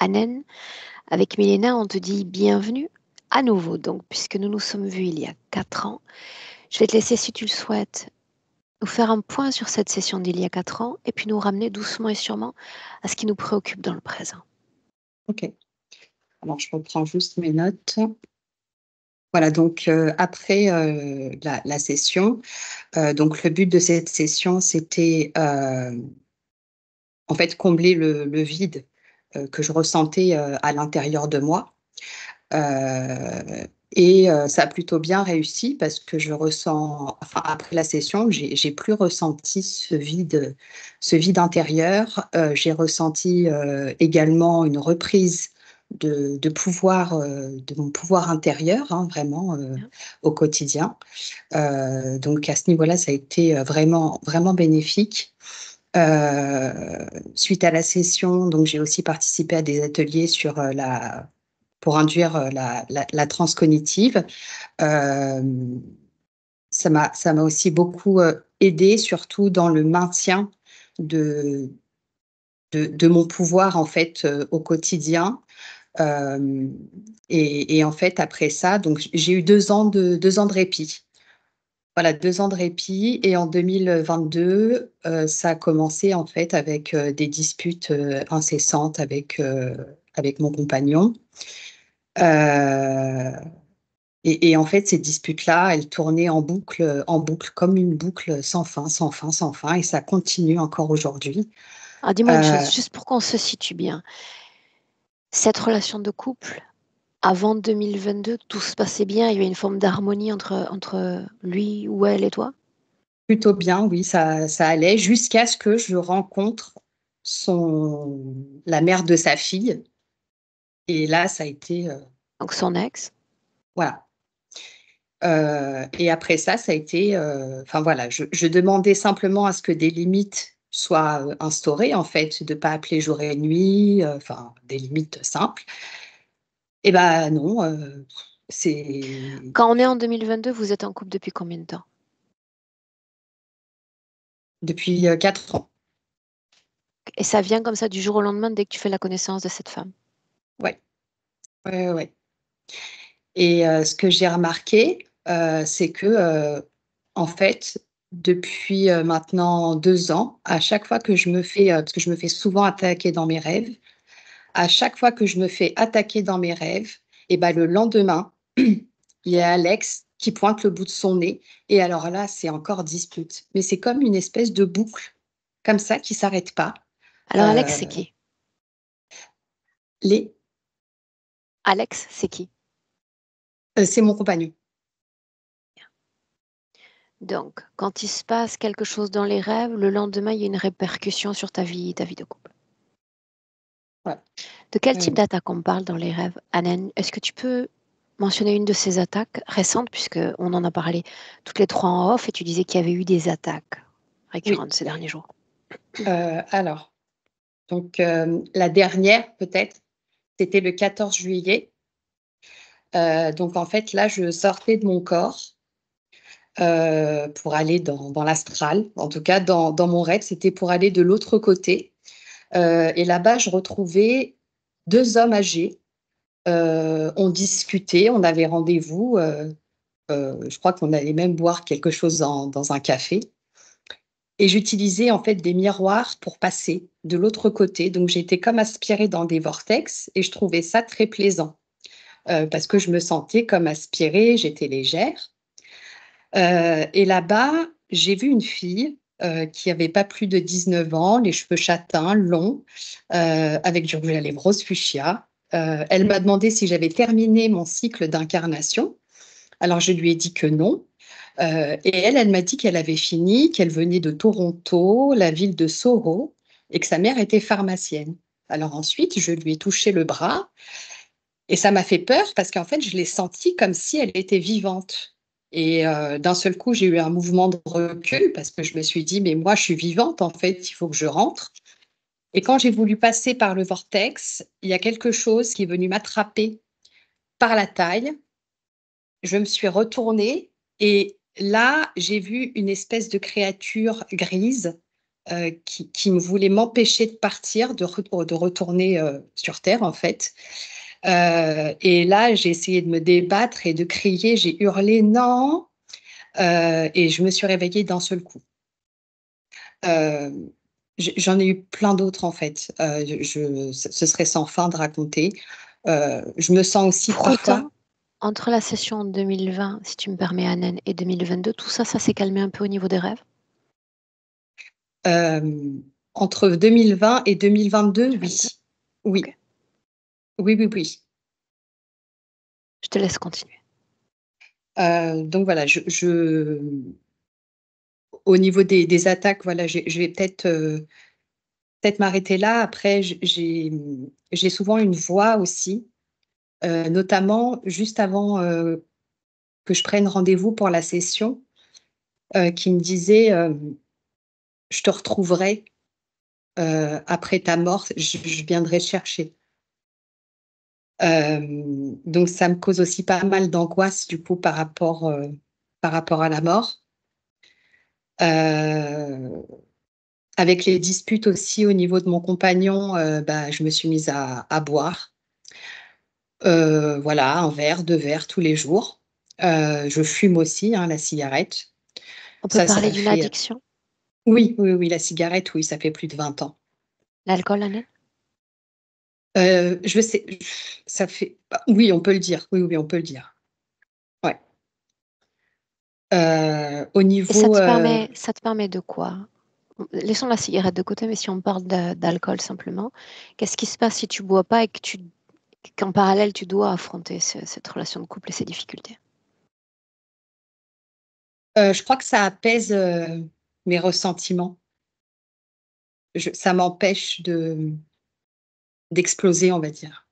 Anen. Avec Milena, on te dit bienvenue à nouveau. Donc, puisque nous nous sommes vus il y a 4 ans, je vais te laisser, si tu le souhaites, nous faire un point sur cette session d'il y a 4 ans et puis nous ramener doucement et sûrement à ce qui nous préoccupe dans le présent. Ok. Alors, je reprends juste mes notes. Voilà, donc après la session, donc le but de cette session, c'était en fait combler le vide que je ressentais à l'intérieur de moi. Et ça a plutôt bien réussi parce que je ressens, enfin après la session, j'ai plus ressenti ce vide intérieur. J'ai ressenti également une reprise de pouvoir, de mon pouvoir intérieur, hein, vraiment Bien. au quotidien. Donc à ce niveau-là, ça a été vraiment, vraiment bénéfique. Suite à la session, donc j'ai aussi participé à des ateliers sur pour induire la transe cognitive. Ça m'a aussi beaucoup aidé, surtout dans le maintien de, de mon pouvoir en fait au quotidien. Euh, et en fait, après ça, donc j'ai eu 2 ans de répit. Voilà, 2 ans de répit. Et en 2022, ça a commencé en fait avec des disputes incessantes avec mon compagnon. Euh, et en fait, ces disputes-là, elles tournaient en boucle, comme une boucle sans fin, sans fin, sans fin, et ça continue encore aujourd'hui. Alors, dis-moi une Euh, chose, juste pour qu'on se situe bien. Cette relation de couple, avant 2022, tout se passait bien, il y avait une forme d'harmonie entre lui ou elle et toi? Plutôt bien, oui, ça allait, jusqu'à ce que je rencontre la mère de sa fille. Et là, ça a été, Donc son ex? voilà. Et après ça a été, enfin voilà, je demandais simplement à ce que des limites soient instaurées, en fait, de ne pas appeler jour et nuit, enfin des limites simples. Et ben non, c'est Quand on est en 2022, vous êtes en couple depuis combien de temps? depuis 4 ans. Et ça vient comme ça du jour au lendemain dès que tu fais la connaissance de cette femme? Ouais, ouais, ouais, ouais. Et ce que j'ai remarqué, c'est que, en fait, depuis maintenant 2 ans, à chaque fois que je me fais, parce que je me fais souvent attaquer dans mes rêves, à chaque fois que je me fais attaquer dans mes rêves, et ben le lendemain, il y a Alex qui pointe le bout de son nez, et alors là, c'est encore dispute. Mais c'est comme une espèce de boucle, comme ça, qui s'arrête pas. Alors Alex, c'est Heu, qui? les Alex, c'est qui? C'est mon compagnon. Donc, quand il se passe quelque chose dans les rêves, le lendemain, il y a une répercussion sur ta vie de couple. Ouais, De quel ouais, type ouais. d'attaque on parle dans les rêves, Anen? Est-ce que tu peux mentionner une de ces attaques récentes, puisqu'on en a parlé toutes les trois en off, et tu disais qu'il y avait eu des attaques Oui, récurrentes ces derniers jours. alors, donc la dernière peut-être, c'était le 14 juillet. Donc en fait, là, je sortais de mon corps, pour aller dans l'astral. En tout cas, dans mon rêve, c'était pour aller de l'autre côté. Et là-bas, je retrouvais 2 hommes âgés. On discutait, on avait rendez-vous, je crois qu'on allait même boire quelque chose dans un café. Et j'utilisais en fait des miroirs pour passer de l'autre côté. Donc j'étais comme aspirée dans des vortex et je trouvais ça très plaisant, parce que je me sentais comme aspirée, j'étais légère. Et là-bas, j'ai vu une fille, qui avait pas plus de 19 ans, les cheveux châtains, longs, avec du rouge à lèvres rose fuchsia. Elle m'a demandé si j'avais terminé mon cycle d'incarnation. Alors je lui ai dit que non. Et elle m'a dit qu'elle avait fini, qu'elle venait de Toronto, la ville de Soro, et que sa mère était pharmacienne. Alors ensuite, je lui ai touché le bras et ça m'a fait peur parce qu'en fait, je l'ai sentie comme si elle était vivante. Et d'un seul coup, j'ai eu un mouvement de recul parce que je me suis dit: «Mais moi, je suis vivante, en fait, il faut que je rentre». Et quand j'ai voulu passer par le vortex, il y a quelque chose qui est venu m'attraper par la taille. Je me suis retournée et là, j'ai vu une espèce de créature grise, qui me voulait m'empêcher de partir, de retourner sur Terre, en fait. Et là, j'ai essayé de me débattre et de crier, j'ai hurlé non, et je me suis réveillée d'un seul coup. Euh, J'en ai eu plein d'autres, en fait. Ce serait sans fin de raconter. Je me sens aussi Pour parfois. autant, entre la session 2020, si tu me permets, Anen, et 2022, tout ça, ça s'est calmé un peu au niveau des rêves? euh, Entre 2020 et 2022, 22. oui. Oui, Ok. oui, oui, oui. Je te laisse continuer. Donc voilà, au niveau des attaques, voilà, je vais peut-être m'arrêter là. Après, j'ai souvent une voix aussi, notamment juste avant que je prenne rendez-vous pour la session, qui me disait je te retrouverai après ta mort, je viendrai te chercher. Donc ça me cause aussi pas mal d'angoisse du coup par rapport à la mort. Euh, Avec les disputes aussi au niveau de mon compagnon, bah, je me suis mise à boire. Voilà, un verre, deux verres tous les jours. Je fume aussi, hein, la cigarette. On peut Ça parler d'une fait. addiction? Oui, oui, oui, la cigarette, oui, ça fait plus de 20 ans. L'alcool, Anen? Je sais, ça fait. Bah, oui, on peut le dire. Oui, oui, on peut le dire. Ouais. Au Et ça niveau. te ça te permet de quoi? Laissons la cigarette de côté, mais si on parle d'alcool simplement, qu'est-ce qui se passe si tu bois pas et qu'en parallèle tu dois affronter cette relation de couple et ces difficultés? Je crois que ça apaise mes ressentiments. Ça m'empêche d'exploser, on va dire.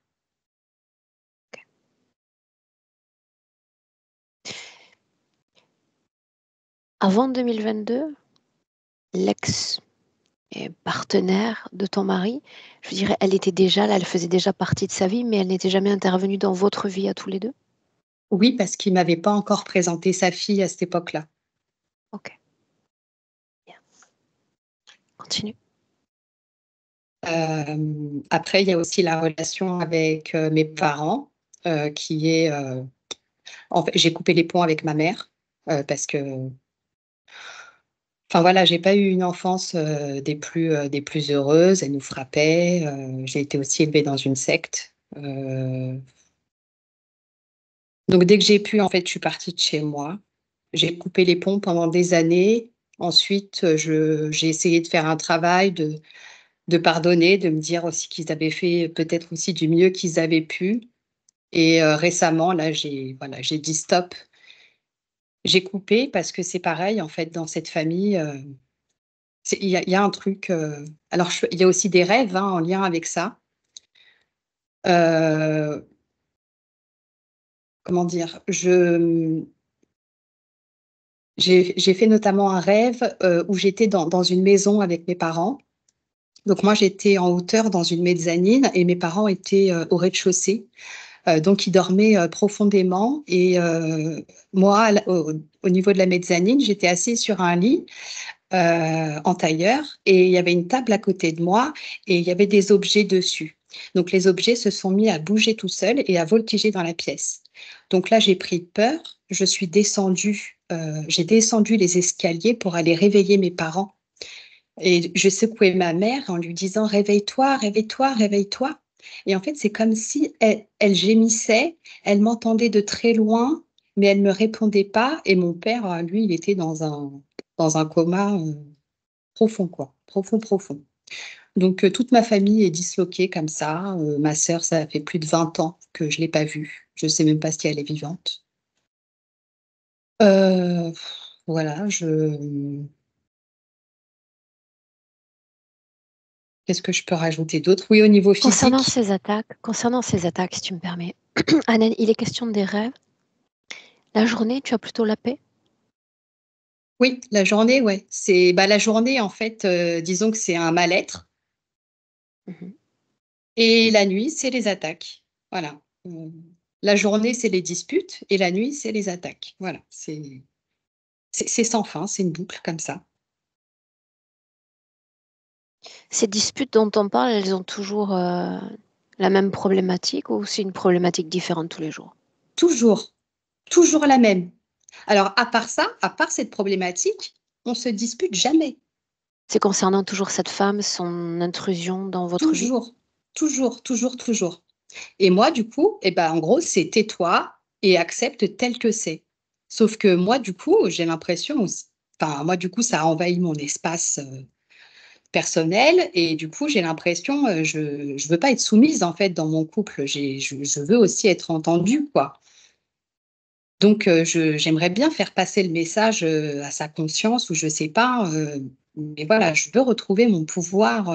Avant 2022, l'ex partenaire de ton mari, je dirais, elle était déjà là, elle faisait déjà partie de sa vie, mais elle n'était jamais intervenue dans votre vie à tous les deux? Oui, parce qu'il m'avait pas encore présenté sa fille à cette époque-là. Ok, bien. Continue. Après, il y a aussi la relation avec mes parents, qui est... en fait, j'ai coupé les ponts avec ma mère, parce que... Enfin voilà, j'ai pas eu une enfance des plus heureuses. Elle nous frappait. J'ai été aussi élevée dans une secte. Donc dès que j'ai pu, en fait, je suis partie de chez moi. J'ai coupé les ponts pendant des années. Ensuite, j'ai essayé de faire un travail de pardonner, de me dire aussi qu'ils avaient fait peut-être aussi du mieux qu'ils avaient pu. Et récemment, là, j'ai dit stop. J'ai coupé parce que c'est pareil, en fait, dans cette famille, il y a un truc. Alors, il y a aussi des rêves, hein, en lien avec ça. Euh, Comment dire? J'ai fait notamment un rêve où j'étais dans une maison avec mes parents. Donc, moi, j'étais en hauteur dans une mezzanine et mes parents étaient au rez-de-chaussée. Donc, ils dormaient profondément. Et moi, au niveau de la mezzanine, j'étais assise sur un lit en tailleur et il y avait une table à côté de moi et il y avait des objets dessus. Donc, les objets se sont mis à bouger tout seuls et à voltiger dans la pièce. Donc là, j'ai pris peur. J'ai descendu les escaliers pour aller réveiller mes parents. Et je secouais ma mère en lui disant: réveille-toi, réveille-toi, réveille-toi. Et en fait, c'est comme si elle gémissait, elle m'entendait de très loin, mais elle ne me répondait pas. Et mon père, lui, il était dans un coma profond, quoi. Profond, profond. Donc, toute ma famille est disloquée comme ça. Ma sœur, ça fait plus de 20 ans que je ne l'ai pas vue. Je ne sais même pas si elle est vivante. Euh, voilà, qu'est-ce que je peux rajouter d'autre? Oui, au niveau physique. Concernant ces attaques, si tu me permets, Anan, il est question des rêves. La journée, tu as plutôt la paix? Oui, la journée, ouais. C'est bah, la journée, en fait, disons que c'est un mal-être. Mhm. Et la nuit, c'est les attaques. Voilà. La journée, c'est les disputes. Et la nuit, c'est les attaques. Voilà. C'est sans fin. C'est une boucle comme ça. Ces disputes dont on parle, elles ont toujours la même problématique ou c'est une problématique différente tous les jours? Toujours, toujours la même. Alors à part ça, à part cette problématique, on se dispute jamais. C'est concernant toujours cette femme, son intrusion dans votre vie? Toujours, toujours, toujours, toujours. Et moi, du coup, eh ben, en gros, c'est tais-toi et accepte tel que c'est. Sauf que moi, du coup, j'ai l'impression, enfin, moi, du coup, ça a envahi mon espace personnel et du coup, j'ai l'impression, je veux pas être soumise en fait dans mon couple. Je veux aussi être entendue, quoi. Donc, j'aimerais bien faire passer le message à sa conscience ou je sais pas, mais voilà, je veux retrouver mon pouvoir.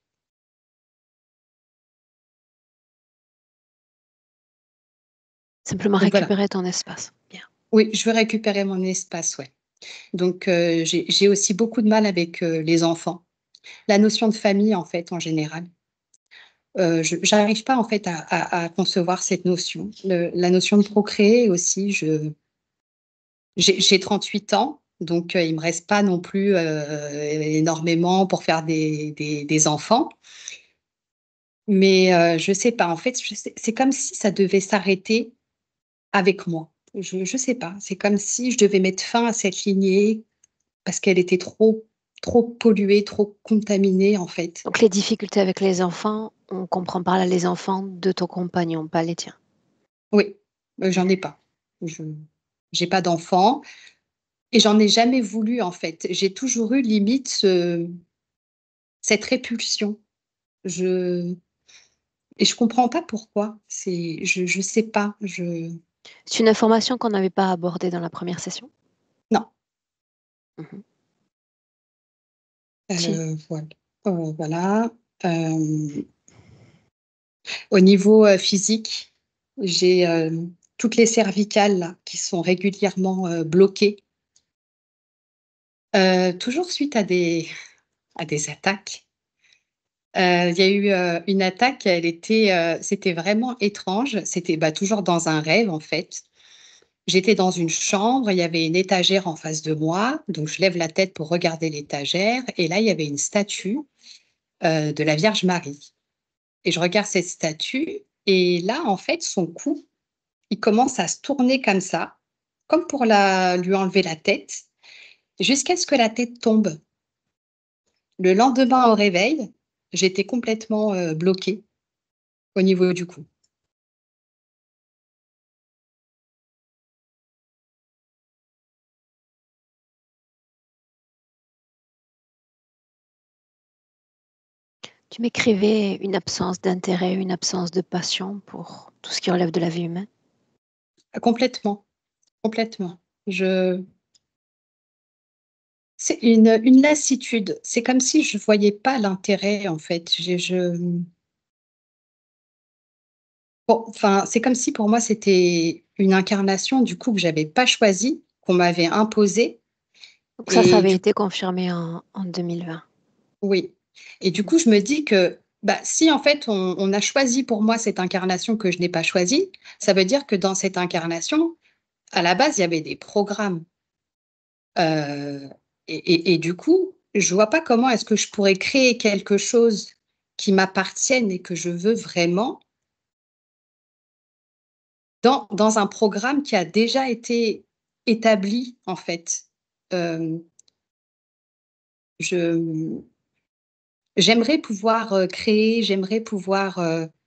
Simplement Donc voilà. récupérer ton espace. Bien. Oui, je veux récupérer mon espace, ouais. Donc, j'ai aussi beaucoup de mal avec, les enfants. La notion de famille, en fait, en général. Je j'arrive pas, en fait, à concevoir cette notion. La notion de procréer aussi, j'ai 38 ans, donc, il me reste pas non plus, énormément pour faire des enfants. Mais, je sais pas, en fait, je sais c'est comme si ça devait s'arrêter avec moi. Je sais pas, c'est comme si je devais mettre fin à cette lignée parce qu'elle était trop polluée, trop contaminée, en fait. Donc les difficultés avec les enfants, on comprend par là les enfants de ton compagnon, pas les tiens. Oui, j'en ai pas. Je j'ai pas d'enfant et j'en ai jamais voulu, en fait. J'ai toujours eu limite cette répulsion. Je et je comprends pas pourquoi. Je sais pas, C'est une information qu'on n'avait pas abordée dans la première session? non, Mmh. Si. voilà, voilà. Hem, Au niveau, physique, j'ai, toutes les cervicales là qui sont régulièrement, bloquées, toujours suite à des attaques. Il y a eu, une attaque, elle était, c'était vraiment étrange. C'était, bah, toujours dans un rêve, en fait. J'étais dans une chambre, il y avait une étagère en face de moi, donc je lève la tête pour regarder l'étagère et là, il y avait une statue, de la Vierge Marie et je regarde cette statue et là, en fait, son cou, il commence à se tourner comme ça, comme pour la lui enlever la tête, jusqu'à ce que la tête tombe. Le lendemain au réveil, j'étais complètement, bloquée au niveau du cou. Tu m'écrivais une absence d'intérêt, une absence de passion pour tout ce qui relève de la vie humaine. Complètement, complètement. Je C'est une lassitude. C'est comme si je voyais pas l'intérêt, en fait. Bon, enfin, c'est comme si pour moi, c'était une incarnation, du coup, que j'avais pas choisie, qu'on m'avait imposée Donc ça et avait du été confirmé en 2020. oui et du coup, je me dis que, bah, si, en fait, on a choisi pour moi cette incarnation que je n'ai pas choisie, ça veut dire que dans cette incarnation, à la base, il y avait des programmes. Heu et du coup, je vois pas comment est-ce que je pourrais créer quelque chose qui m'appartienne et que je veux vraiment dans un programme qui a déjà été établi, en fait. Hem, je J'aimerais pouvoir, créer, j'aimerais pouvoir,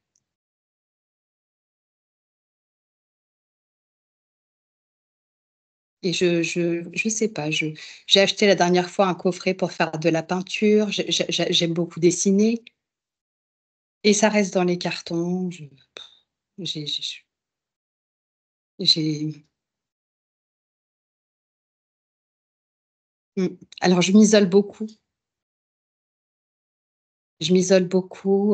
et je sais pas, j'ai acheté la dernière fois un coffret pour faire de la peinture, j'aime beaucoup dessiner et ça reste dans les cartons. J'ai mmh. Alors je m'isole beaucoup, je m'isole beaucoup,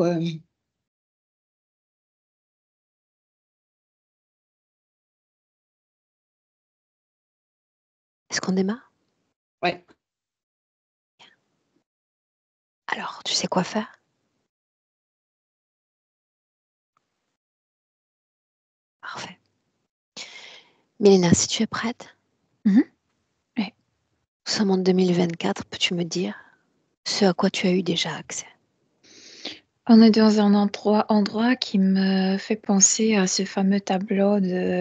Est-ce qu'on démarre? ouais. Alors, tu sais quoi faire? Parfait. Mélina, si tu es prête, Mmh. Ouais. nous sommes en 2024, peux-tu me dire ce à quoi tu as eu déjà accès? On est dans un endroit qui me fait penser à ce fameux tableau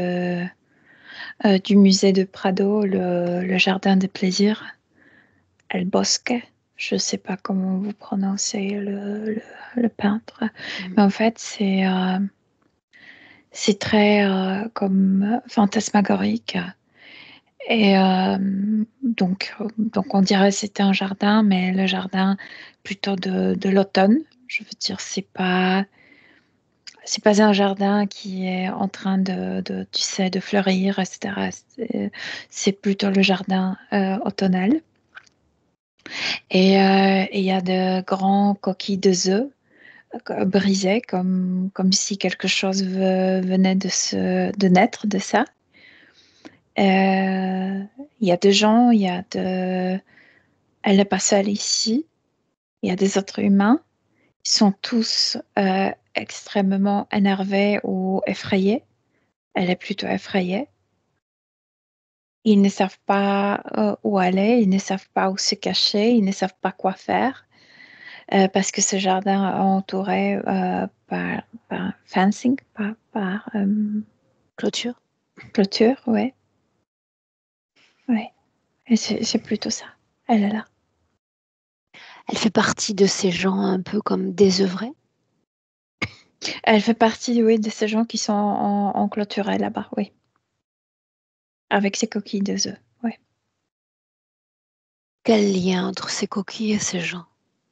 du musée de Prado, le jardin des plaisirs, El Bosque. Je ne sais pas comment vous prononcez le peintre, mais en fait, c'est très comme fantasmagorique. Et donc, on dirait que c'était un jardin, mais le jardin plutôt de l'automne. Je veux dire, c'est pas un jardin qui est en train tu sais, de fleurir, etc. C'est plutôt le jardin automnal. Et il y a de grands coquilles d'œufs brisées, comme si quelque chose venait de naître de ça. Il y a des gens, elle n'est pas seule ici. Il y a des êtres humains. Ils sont tous extrêmement énervés ou effrayés. Elle est plutôt effrayée. Ils ne savent pas où aller, ils ne savent pas où se cacher, ils ne savent pas quoi faire parce que ce jardin est entouré par fencing, par Clôture. clôture, ouais. Ouais. Et c'est plutôt ça. Elle est là. Elle fait partie de ces gens un peu comme désœuvrés. Elle fait partie, oui, de ces gens qui sont enclôturés là-bas, oui. Avec ses coquilles d'œufs, oui. Quel lien entre ces coquilles et ces gens?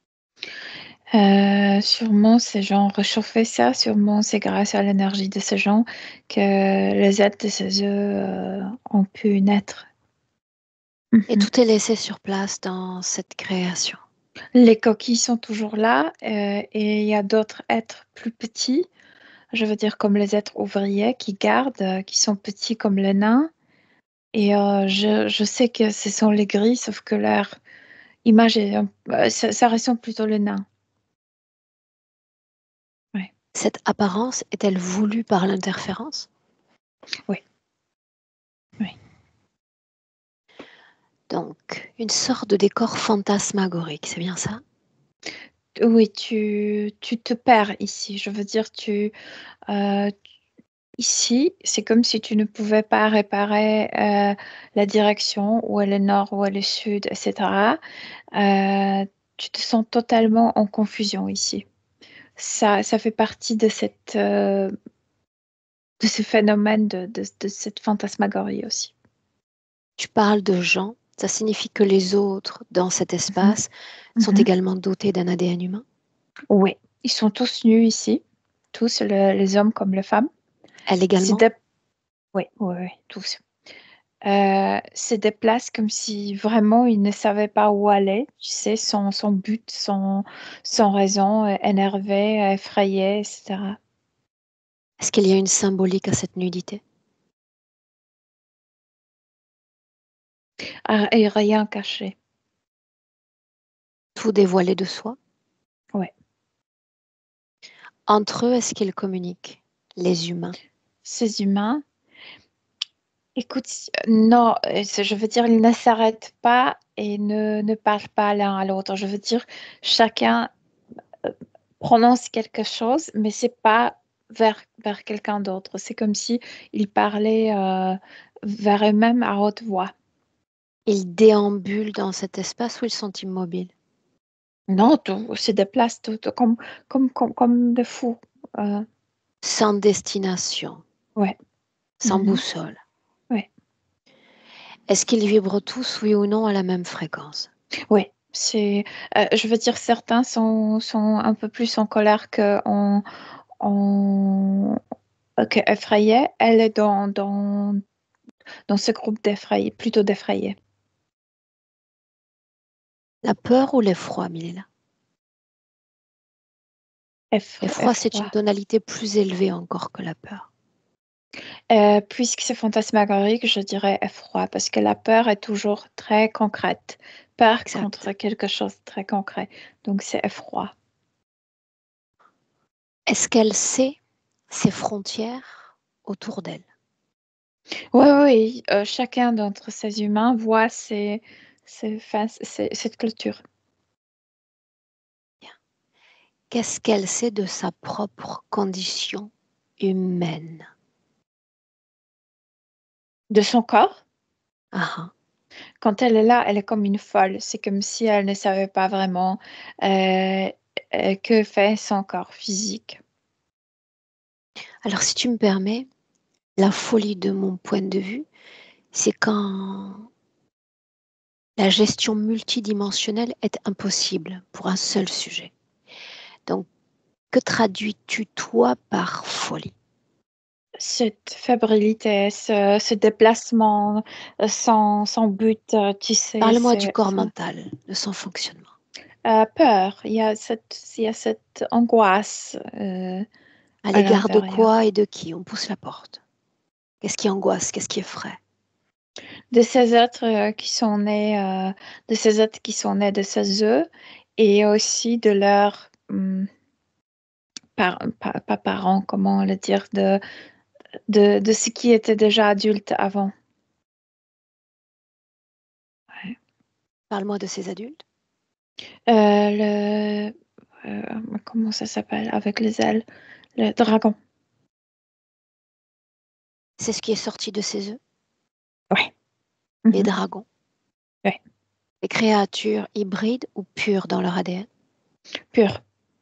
Sûrement, ces gens réchauffaient ça. Sûrement, c'est grâce à l'énergie de ces gens que les ailes de ces œufs ont pu naître. Et tout est laissé sur place dans cette création. Les coquilles sont toujours là et il y a d'autres êtres plus petits, je veux dire comme les êtres ouvriers qui gardent, qui sont petits comme les nains. Et je sais que ce sont les gris, sauf que leur image ça ressemble plutôt les nains. Ouais. Cette apparence est-elle voulue par l'interférence? Oui. Oui. Donc, une sorte de décor fantasmagorique, c'est bien ça? Oui, tu te perds ici. Je veux dire, euh, ici, c'est comme si tu ne pouvais pas réparer la direction, où est le nord, où est le sud, etc. Tu te sens totalement en confusion ici. Ça fait partie de ce phénomène de cette fantasmagorie aussi. Tu parles de gens, ça signifie que les autres dans cet Mhm. espace sont Mhm. également dotés d'un ADN humain? Oui, ils sont tous nus ici, tous, les hommes comme les femmes. Elle C'est également? des... Oui, oui, oui, tous. Se déplace comme si vraiment il ne savait pas où aller, tu sais, sans but, sans raison, énervé, effrayé, etc. Est-ce qu'il y a une symbolique à cette nudité? Ah, et rien caché. Tout dévoilé de soi? Ouais. Entre eux, est-ce qu'ils communiquent, les humains? Ces humains, écoute, non, je veux dire, ils ne s'arrêtent pas et ne parlent pas l'un à l'autre. Je veux dire, chacun prononce quelque chose, mais c'est pas vers quelqu'un d'autre. C'est comme si ils parlaient vers eux-mêmes à haute voix. Ils déambulent dans cet espace ou ils sont immobiles? Non, tout se déplace tout, comme des fous. Euh, Sans destination, ouais. sans Mhm. boussole. Ouais. Est-ce qu'ils vibrent tous, oui ou non, à la même fréquence? Ouais. Je veux dire, certains sont un peu plus en colère en, que effrayés. Elle est dans ce groupe d'effrayés, plutôt d'effrayés. La peur ou l'effroi, Milena? L'effroi, c'est une Effroi. tonalité plus élevée encore que la peur. Puisque c'est fantasmagorique, je dirais effroi, parce que la peur est toujours très concrète. Peur Exact. contre quelque chose de très concret. Donc c'est effroi. Est-ce qu'elle sait ses frontières autour d'elle? Oui, oui, chacun d'entre ces humains voit cette clôture. Bien. qu'est-ce qu'elle sait de sa propre condition humaine? De son corps, Ah, ah. quand elle est là, elle est comme une folle. C'est comme si elle ne savait pas vraiment euh, que fait son corps physique. Alors, si tu me permets, la folie de mon point de vue, c'est quand la gestion multidimensionnelle est impossible pour un seul sujet. Donc, que traduis-tu, toi, par folie? Cette fébrilité, ce déplacement sans but, tu sais, Parle-moi du corps mental, de son fonctionnement. peur. Il y a cette angoisse À à l'égard de l'intérieur. quoi et de qui? On pousse la porte. Qu'est-ce qui angoisse? Qu'est-ce qui effraie? De ces êtres qui sont nés, de ces êtres qui sont nés de ces œufs et aussi de leurs pas parents, comment le dire, de ce qui était déjà adulte avant. Ouais. Parle-moi de ces adultes. Le, comment ça s'appelle avec les ailes? Le dragon. C'est ce qui est sorti de ses œufs, Ouais. les Mhm. dragons, Ouais. les créatures hybrides ou pures dans leur ADN. Pur.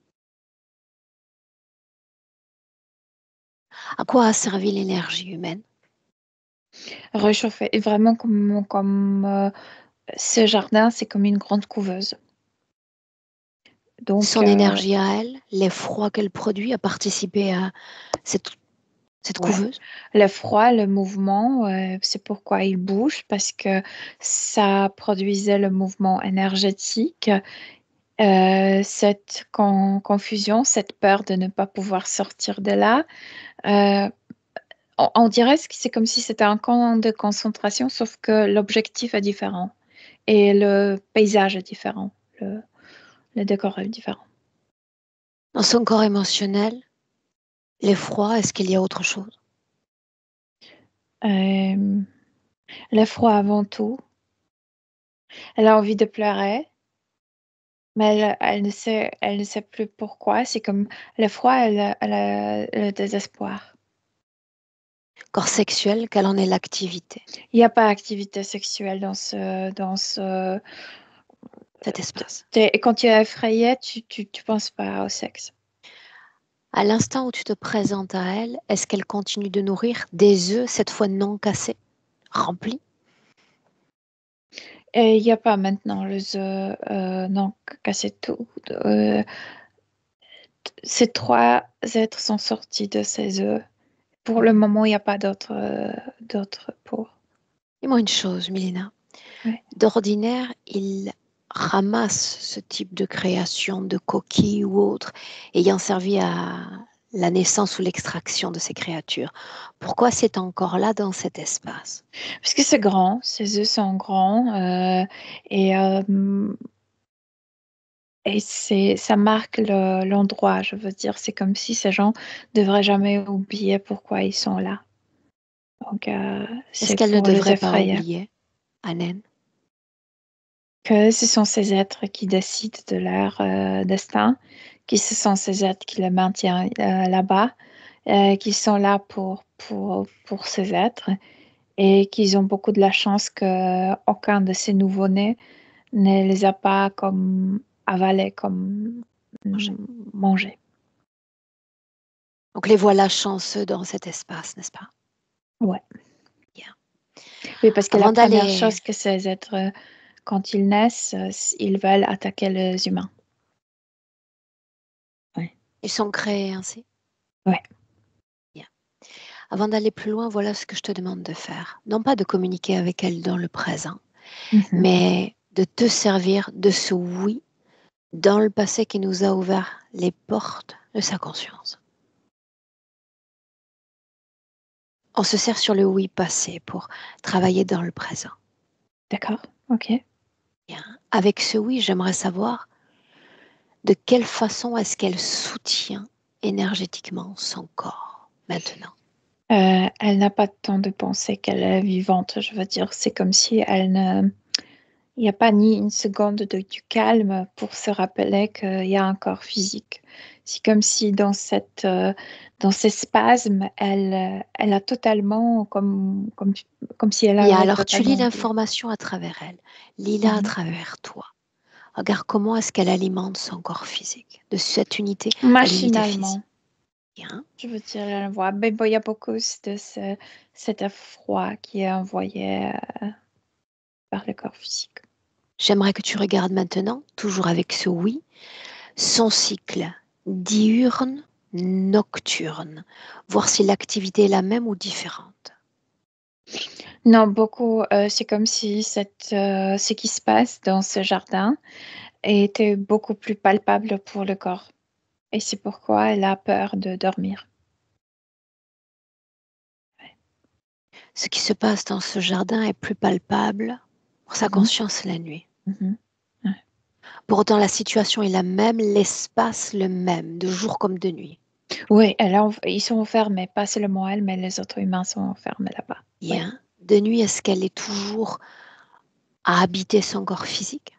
À quoi a servi l'énergie humaine? Réchauffé. Et vraiment comme ce jardin, c'est comme une grande couveuse. Donc, Son énergie à elle, l'effroi qu'elle produit, a participé à cette, cette ouais. couveuse. Le froid, le mouvement, c'est pourquoi il bouge, parce que ça produisait le mouvement énergétique. Cette confusion, cette peur de ne pas pouvoir sortir de là, euh, on dirait que c'est comme si c'était un camp de concentration, sauf que l'objectif est différent et le paysage est différent, le décor est différent. Dans son corps émotionnel, l'effroi, est-ce qu'il y a autre chose? Euh, le froid avant tout, elle a envie de pleurer, mais elle ne sait plus pourquoi. C'est comme le froid, elle a le désespoir. Corps sexuel, quelle en est l'activité? Il n'y a pas d'activité sexuelle Cet espace. quand tu es effrayé, tu penses pas au sexe. À l'instant où tu te présentes à elle, est-ce qu'elle continue de nourrir des œufs, cette fois non cassés, remplis? Et il n'y a pas maintenant les œufs, non, casser tout. Euh, Ces trois êtres sont sortis de ces œufs. Pour le moment, il n'y a pas d'autres pour. Dis-moi une chose, Milena. Ouais. D'ordinaire, il ramasse ce type de création de coquilles ou autres, ayant servi à la naissance ou l'extraction de ces créatures. Pourquoi c'est encore là dans cet espace? Parce que c'est grand, ces œufs sont grands et, euh, et ça marque l'endroit, je veux dire. C'est comme si ces gens ne devraient jamais oublier pourquoi ils sont là. Donc, Est-ce c'est qu'elle ne pour les devrait pas effrayer. oublier, Anen? Que ce sont ces êtres qui décident de leur destin, que ce sont ces êtres qui les maintiennent là-bas, qui sont là pour ces êtres et qu'ils ont beaucoup de la chance qu'aucun de ces nouveau-nés ne les a pas comme avalés, comme mangés. Donc les voilà chanceux dans cet espace, n'est-ce pas? Ouais. Bien. Oui, parce que la Avant première d'aller, chose que ces êtres, quand ils naissent, ils veulent attaquer les humains. Ouais. ils sont créés ainsi. Ouais. Bien. Avant d'aller plus loin, voilà ce que je te demande de faire. Non pas de communiquer avec elle dans le présent, Mhm. mais de te servir de ce oui dans le passé qui nous a ouvert les portes de sa conscience. On se sert sur le oui passé pour travailler dans le présent. D'accord. OK. Bien. Avec ce oui, j'aimerais savoir de quelle façon est-ce qu'elle soutient énergétiquement son corps maintenant. Elle n'a pas de temps de penser qu'elle est vivante. Je veux dire, c'est comme si elle ne, Il n'y a pas ni une seconde du calme pour se rappeler qu'il y a un corps physique. C'est comme si dans ces spasmes, elle a totalement, comme si elle Bien, avait alors tu lis totalement oublié. l'information à travers elle. Lis-la à Mhm. travers toi. Regarde comment est-ce qu'elle alimente son corps physique, de cette unité à l'unité physique. Machinalement, Bien. je veux dire, elle voit. Mais bon, il y a beaucoup cet effroi qui est envoyé par le corps physique. J'aimerais que tu regardes maintenant, toujours avec ce oui, son cycle diurne, nocturne, voir si l'activité est la même ou différente. Non, beaucoup, c'est comme si ce qui se passe dans ce jardin était beaucoup plus palpable pour le corps. Et c'est pourquoi elle a peur de dormir. Ce qui se passe dans ce jardin est plus palpable pour sa Mhm, conscience la nuit. mhm. Ouais. Pour autant, la situation est la même, l'espace le même, de jour comme de nuit. Oui, ils sont enfermés, pas seulement elle, mais les autres humains sont enfermés là-bas. Oui. Bien. De nuit, est-ce qu'elle est toujours à habiter son corps physique?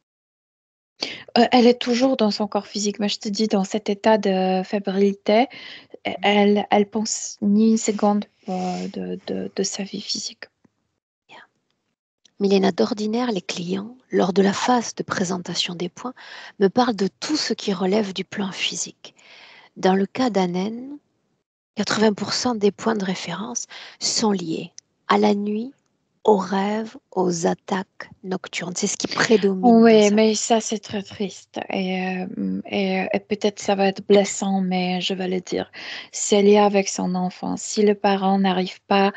Elle est toujours dans son corps physique, mais je te dis, dans cet état de fébrilité, elle pense ni une seconde de sa vie physique. Bien. Milena, d'ordinaire, les clients, lors de la phase de présentation des points, me parlent de tout ce qui relève du plan physique. Dans le cas d'Anen, 80% des points de référence sont liés à la nuit, aux rêves, aux attaques nocturnes. C'est ce qui prédomine dans Oui, sa mais vie. ça, c'est très triste. Et peut-être ça va être blessant, mais je vais le dire. C'est lié avec son enfant. Si le parent n'arrive pas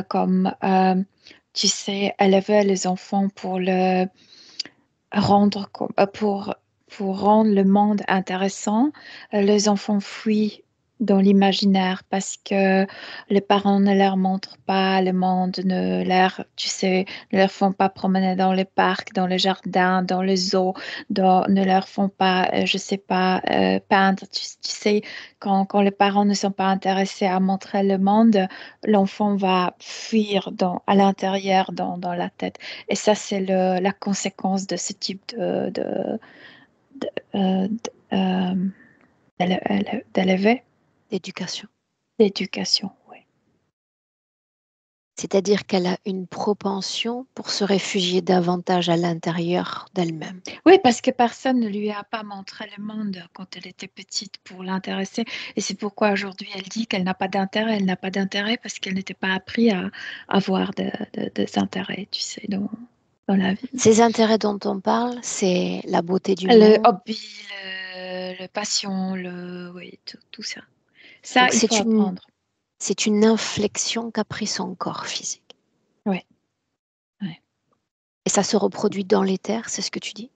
tu sais, élever les enfants pour le rendre, pour rendre le monde intéressant, les enfants fuient dans l'imaginaire parce que les parents ne leur montrent pas le monde, tu sais, ne leur font pas promener dans les parcs, dans les jardins, dans les zoos, ne leur font pas, je sais pas, peindre. Tu sais, quand les parents ne sont pas intéressés à montrer le monde, l'enfant va fuir à l'intérieur, dans la tête. Et ça, c'est la conséquence de ce type de- euh, d- euh, d'élever, L'éducation. d'éducation. Oui. C'est-à-dire qu'elle a une propension pour se réfugier davantage à l'intérieur d'elle-même. Oui, parce que personne ne lui a pas montré le monde quand elle était petite pour l'intéresser. Et c'est pourquoi aujourd'hui elle dit qu'elle n'a pas d'intérêt. Elle n'a pas d'intérêt parce qu'elle n'était pas appris à avoir des intérêts, tu sais, dans la vie. Ces intérêts dont on parle, c'est la beauté du Le monde. hobby, le passion, oui, tout ça. Ça, Donc il faut apprendre. c'est une inflexion qu'a pris son corps physique. Oui. Ouais. Et ça se reproduit dans l'éther, c'est ce que tu dis?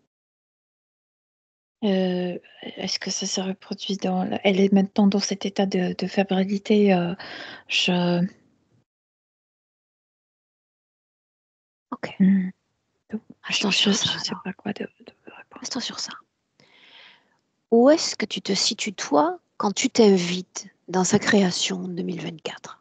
Est-ce que ça se reproduit Elle est maintenant dans cet état de fébrilité. Je... Ok, Hmm. restons Je sur ça sais alors. pas quoi de répondre. Restons sur ça. Où est-ce que tu te situes toi quand tu t'invites dans sa création 2024?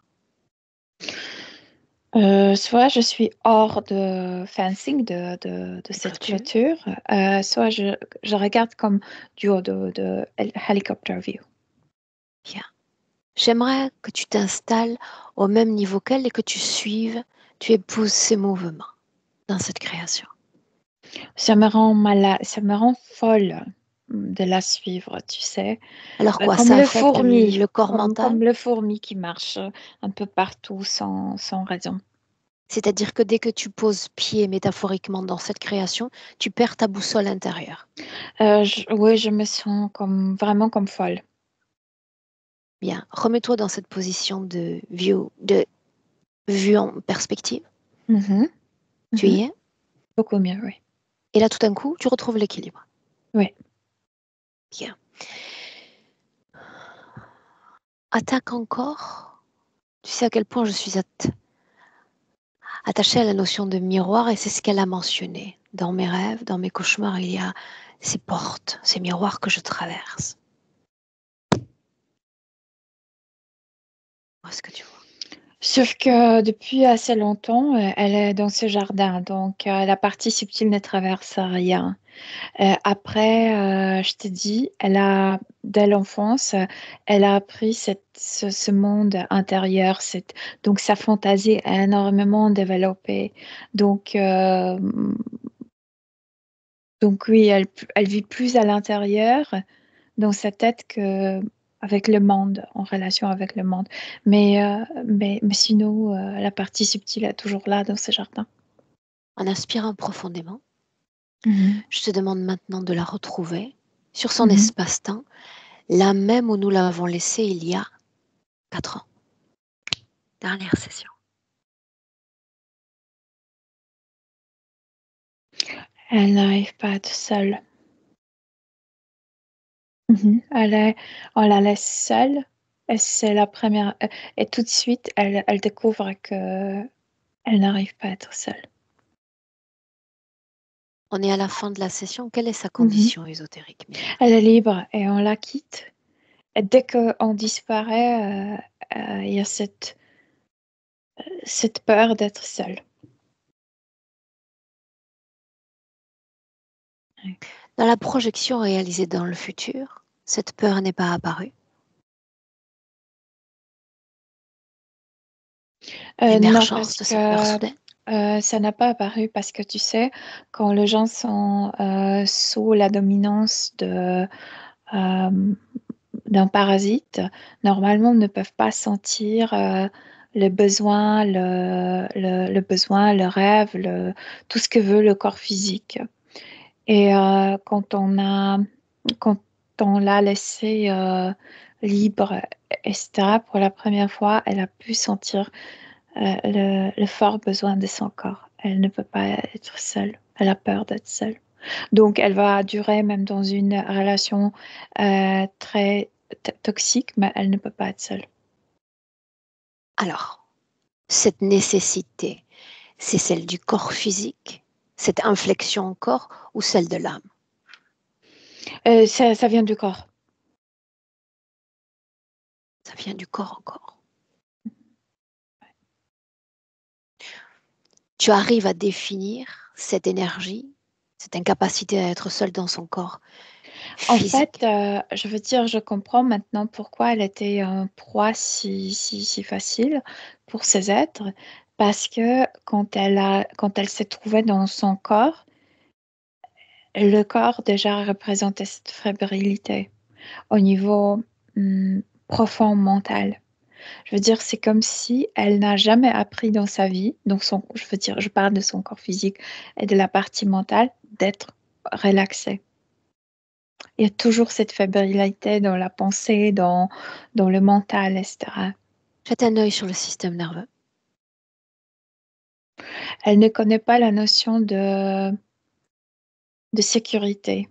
Soit je suis hors de fencing de De cette clôture? clôture, soit je regarde comme du haut de helicopter view. Bien. J'aimerais que tu t'installes au même niveau qu'elle et que tu suives, tu épouses ses mouvements dans cette création. Ça me rend malade, ça me rend folle de la suivre, tu sais. Alors quoi, Comme ça le affecte fourmi, le corps mental? comme le fourmi qui marche un peu partout sans raison. C'est-à-dire que dès que tu poses pied métaphoriquement dans cette création, tu perds ta boussole intérieure. Oui, je me sens vraiment comme folle. Bien, remets-toi dans cette position de vue en perspective. Mhm, Tu mhm. y es. Beaucoup mieux, oui. Et là, tout d'un coup, tu retrouves l'équilibre. Oui. Bien. Attaque encore. Tu sais à quel point je suis attachée à la notion de miroir et c'est ce qu'elle a mentionné. Dans mes rêves, dans mes cauchemars, il y a ces portes, ces miroirs que je traverse. Où est-ce que tu vois? Sauf que depuis assez longtemps, elle est dans ce jardin, donc la partie subtile ne traverse rien. Après, je te dis, dès l'enfance, elle a appris ce monde intérieur, donc sa fantaisie est énormément développée. Donc, euh, donc oui, elle vit plus à l'intérieur dans sa tête que avec le monde, en relation avec le monde. Mais sinon, la partie subtile est toujours là dans ce jardin. En inspirant profondément, Mhm. je te demande maintenant de la retrouver sur son Mhm. espace-temps, là même où nous l'avons laissée il y a 4 ans. Dernière session. Elle n'arrive pas à être seule. Mhm. On la laisse seule et c'est la première. Et tout de suite, elle découvre que elle n'arrive pas à être seule. On est à la fin de la session. Quelle est sa Mhm. condition ésotérique, Milena? Elle est libre et on la quitte. Et dès qu'on disparaît, il y a cette peur d'être seule. Dans la projection réalisée dans le futur, cette peur n'est pas apparue. Non, L'émergence parce de cette peur que soudaine. ça n'a pas apparu parce que tu sais, quand les gens sont sous la dominance euh, d'un parasite, normalement, ne peuvent pas sentir le besoin, le besoin, le rêve, tout ce que veut le corps physique. Et quand on l'a laissé libre, etc., pour la première fois, elle a pu sentir le fort besoin de son corps. Elle ne peut pas être seule. Elle a peur d'être seule. Donc, elle va durer même dans une relation très toxique, mais elle ne peut pas être seule. Alors, cette nécessité, c'est celle du corps physique, cette inflexion au corps ou celle de l'âme? Ça vient du corps. Ça vient du corps encore. Tu arrives à définir cette énergie, cette incapacité à être seule dans son corps En fait, physique? je veux dire, je comprends maintenant pourquoi elle était un proie si facile pour ces êtres, parce que quand elle s'est trouvée dans son corps, le corps déjà représentait cette fébrilité au niveau hum, profond mental. Je veux dire, c'est comme si elle n'a jamais appris dans sa vie, je veux dire, je parle de son corps physique et de la partie mentale, d'être relaxée. Il y a toujours cette fébrilité dans la pensée, dans le mental, etc. Jette un œil sur le système nerveux. Elle ne connaît pas la notion de sécurité.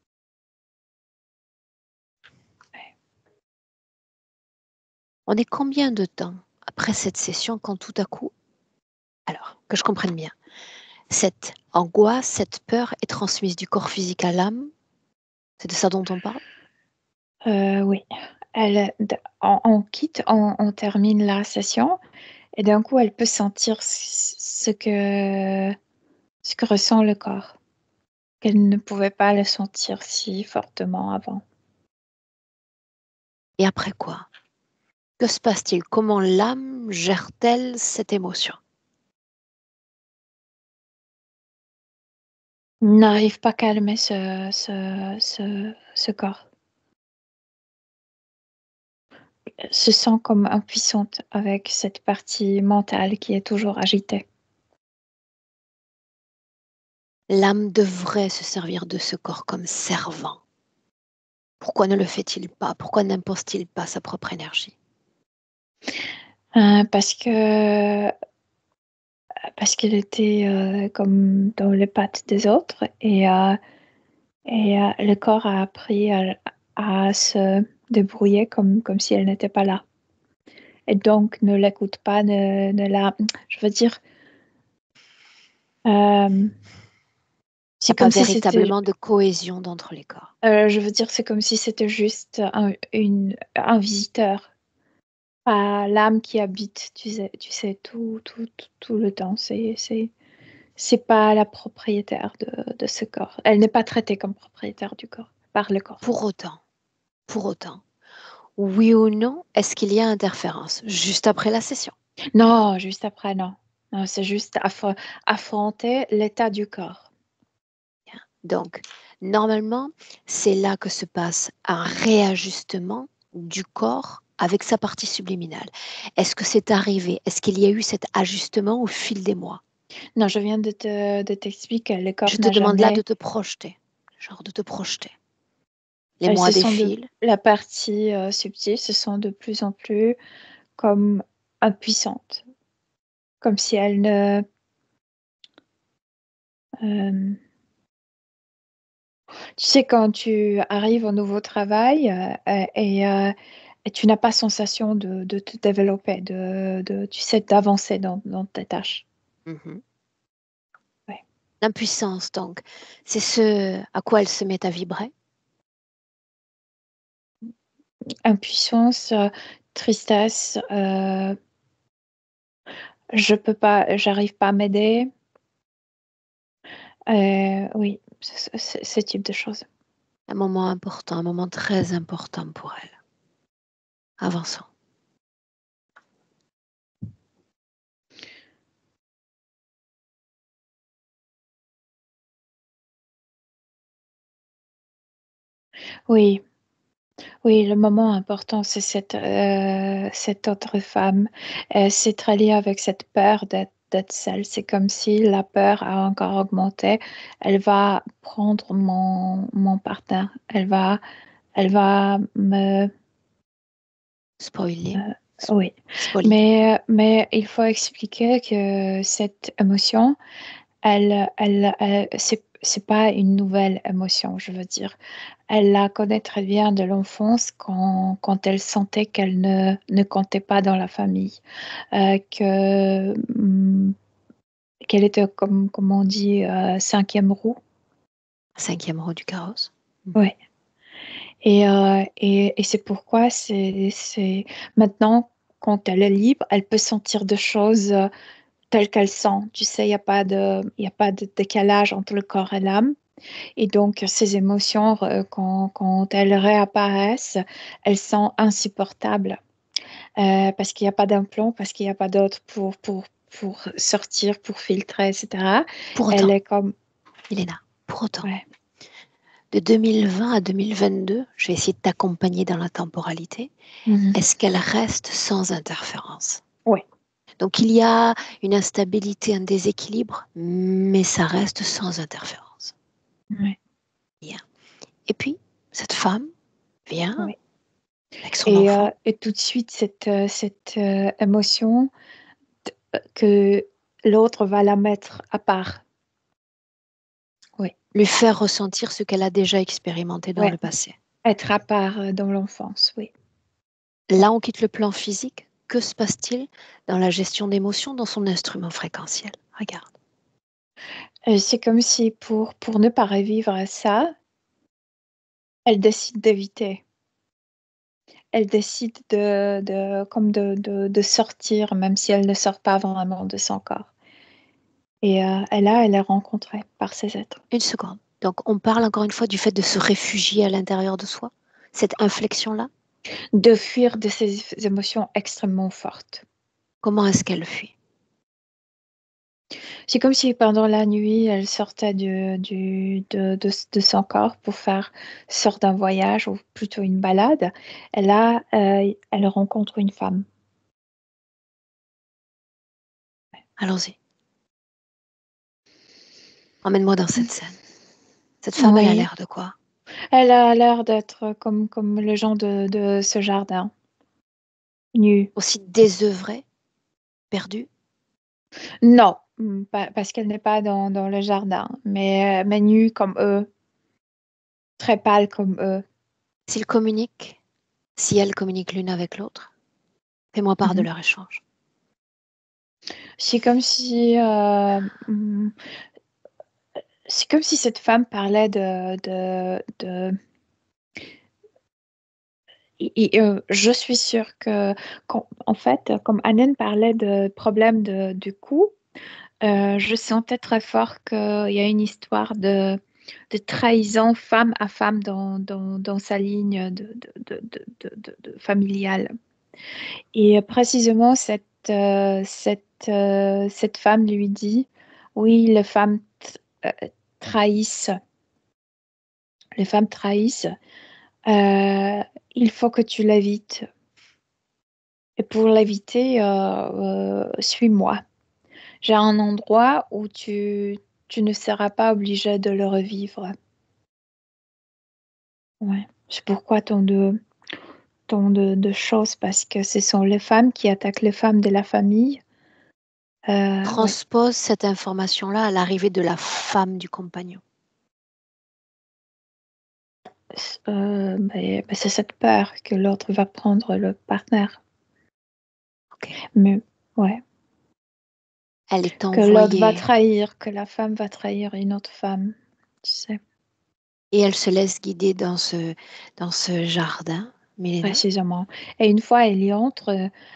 On est combien de temps après cette session quand tout à coup, alors que je comprenne bien, cette angoisse, cette peur est transmise du corps physique à l'âme? C'est de ça dont on parle? Oui. On quitte, on termine la session et d'un coup, elle peut sentir ce que ressent le corps, qu'elle ne pouvait pas le sentir si fortement avant. Et après quoi? Que se passe-t-il? Comment l'âme gère-t-elle cette émotion? N'arrive pas à calmer ce corps. Se sent comme impuissante avec cette partie mentale qui est toujours agitée. L'âme devrait se servir de ce corps comme servant. Pourquoi ne le fait-il pas? Pourquoi n'impose-t-il pas sa propre énergie? Parce que parce qu'elle était comme dans les pattes des autres et le corps a appris à se débrouiller comme si elle n'était pas là. Et donc ne l'écoute pas, je veux dire, euh, Il n'y c'est a pas comme si c'était, véritablement de cohésion d'entre les corps. je veux dire, c'est comme si c'était juste un visiteur, pas l'âme qui habite, tu sais tout le temps. C'est pas la propriétaire de ce corps. Elle n'est pas traitée comme propriétaire du corps, par le corps. Pour autant, oui ou non, est-ce qu'il y a interférence juste après la session? Non, juste après, non. Non, c'est juste affronter l'état du corps. Donc, normalement, c'est là que se passe un réajustement du corps avec sa partie subliminale. Est-ce que c'est arrivé? Est-ce qu'il y a eu cet ajustement au fil des mois? Non, je viens de t'expliquer que le corps Je te n'a demande là jamais. de te projeter, genre de te projeter. Les mois Ce sont défilent. la partie subtile, ce sont de plus en plus comme impuissantes, comme si elles ne. euh, Tu sais, quand tu arrives au nouveau travail et tu n'as pas sensation de te développer, tu sais, d'avancer dans tes tâches. Mhm. Ouais. L'impuissance, donc, c'est ce à quoi elle se met à vibrer. Impuissance, tristesse, je peux pas, j'arrive pas à m'aider. Oui, ce type de choses. Un moment important, un moment très important pour elle. Avançons. Oui, oui, le moment important, c'est cette autre femme. C'est très lié avec cette peur d'être seule. C'est comme si la peur a encore augmenté. Elle va prendre mon partenaire. Elle va me. Spoiler. Oui, Spoiler. mais il faut expliquer que cette émotion, c'est pas une nouvelle émotion, je veux dire. Elle la connaît très bien de l'enfance quand elle sentait qu'elle ne comptait pas dans la famille, qu'elle était comme on dit, cinquième roue. Cinquième roue du carrosse. Ouais. Et c'est pourquoi maintenant, quand elle est libre, elle peut sentir des choses telles qu'elles sont. Tu sais, il y a pas de décalage entre le corps et l'âme. Et donc, ces émotions, quand elles réapparaissent, elles sont insupportables parce qu'il n'y a pas d'implant, parce qu'il n'y a pas d'autre pour sortir, pour filtrer, etc. Pour Elle autant, est comme. Elena, pour autant, Ouais. de 2020 à 2022, je vais essayer de t'accompagner dans la temporalité. Mhm. Est-ce qu'elle reste sans interférence? Ouais. Donc il y a une instabilité, un déséquilibre, mais ça reste sans interférence. Ouais. Bien. Et puis, cette femme vient Ouais. avec son enfant. Et tout de suite, cette émotion que l'autre va la mettre à part. Oui. Lui faire ressentir ce qu'elle a déjà expérimenté dans Ouais. le passé. Être à part dans l'enfance, oui. Là, on quitte le plan physique. Que se passe-t-il dans la gestion d'émotions dans son instrument fréquentiel? Regarde. C'est comme si pour ne pas revivre ça, elle décide d'éviter. Elle décide de sortir, même si elle ne sort pas vraiment de son corps. Et elle est rencontrée par ces êtres. Une seconde. Donc, on parle encore une fois du fait de se réfugier à l'intérieur de soi. Cette inflexion-là, De fuir de ces émotions extrêmement fortes. comment est-ce qu'elle fuit? C'est comme si pendant la nuit, elle sortait de son corps pour faire sorte d'un voyage ou plutôt une balade. Et là, elle rencontre une femme. Allons-y. Emmène-moi dans cette scène. Cette femme, elle a Oui, l'air de quoi? elle a l'air d'être comme le genre de ce jardin, nu. Aussi désœuvrée, perdue? Non, parce qu'elle n'est pas dans le jardin, mais nue comme eux, très pâle comme eux. S'ils communiquent, si elles communiquent l'une avec l'autre, fais-moi part de Mhm. leur échange. C'est comme si, c'est comme si cette femme parlait de je suis sûre que, en fait, comme Annen parlait de problème du cou, je sentais très fort qu'il y a une histoire de trahison femme à femme dans sa ligne familiale. Et précisément, cette femme lui dit, oui, euh, trahissent. Les femmes trahissent. Euh, il faut que tu l'évites. Et pour l'éviter, suis-moi. J'ai un endroit où tu ne seras pas obligé de le revivre. Ouais. C'est pourquoi tant de choses, parce que ce sont les femmes qui attaquent les femmes de la famille. Ouais. Transpose cette information-là à l'arrivée de la femme du compagnon. Mais c'est cette peur que l'autre va prendre le partenaire. Ok. Mais ouais. Elle est Que l'autre va envoyée trahir, que la femme va trahir une autre femme. Tu sais, et elle se laisse guider dans ce jardin, Milena. précisément. Et une fois elle y entre,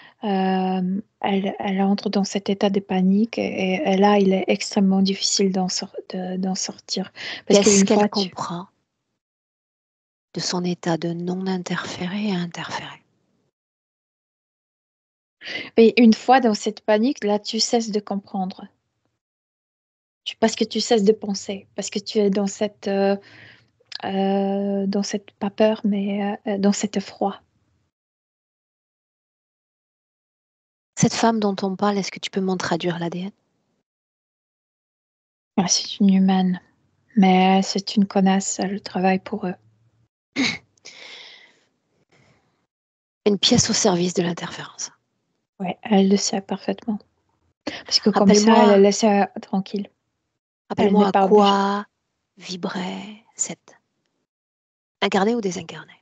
elle entre dans cet état de panique et là, il est extrêmement difficile d'en sortir. Parce Qu'est-ce qu'une qu'elle fois, comprend de son état de non-interféré à interféré? mais une fois dans cette panique, là, tu cesses de comprendre. Parce que tu cesses de penser. Parce que tu es dans cette pas peur, mais dans cet effroi. Cette femme dont on parle, est-ce que tu peux m'en traduire l'ADN? Ah, c'est une humaine, mais c'est une connasse, elle travaille pour eux. Une pièce au service de l'interférence. Ouais, elle le sait parfaitement. Parce que comme ça, elle est Rappelle-moi, laissée tranquille. Elle n'est rappelle-moi à pas obligée. quoi vibrait cette incarnée ou désincarnée?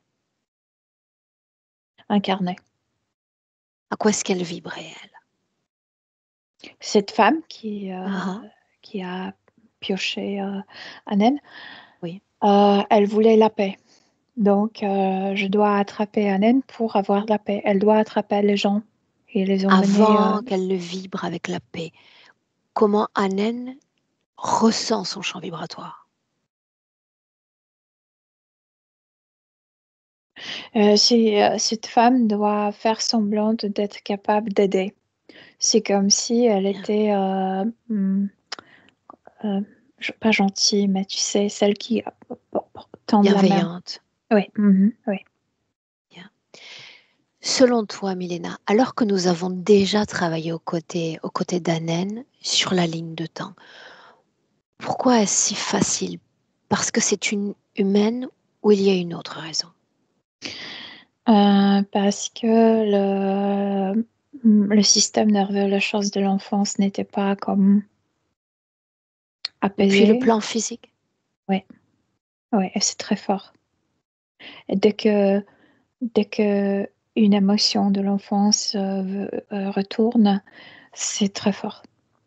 Incarnée. À quoi est-ce qu'elle vibrait, elle? Cette femme Ah, qui a pioché Annen, oui. elle voulait la paix. Donc, je dois attraper Annen pour avoir la paix. Elle doit attraper les gens et les emmener. Avant qu'elle le vibre avec la paix, comment Annen ressent son champ vibratoire? Cette femme doit faire semblant d'être capable d'aider. C'est comme si elle Bien. était euh, pas gentille, mais tu sais, celle qui tend la main. Bienveillante. Oui, oui. Bien. Selon toi, Milena, alors que nous avons déjà travaillé aux côtés d'Anen sur la ligne de temps, pourquoi est-ce si facile? Parce que c'est une humaine ou il y a une autre raison? Parce que le système nerveux, la chose de l'enfance n'était pas comme Et puis le apaisé. plan physique? Oui, oui, et c'est très fort. Et dès que une émotion de l'enfance retourne, c'est très fort.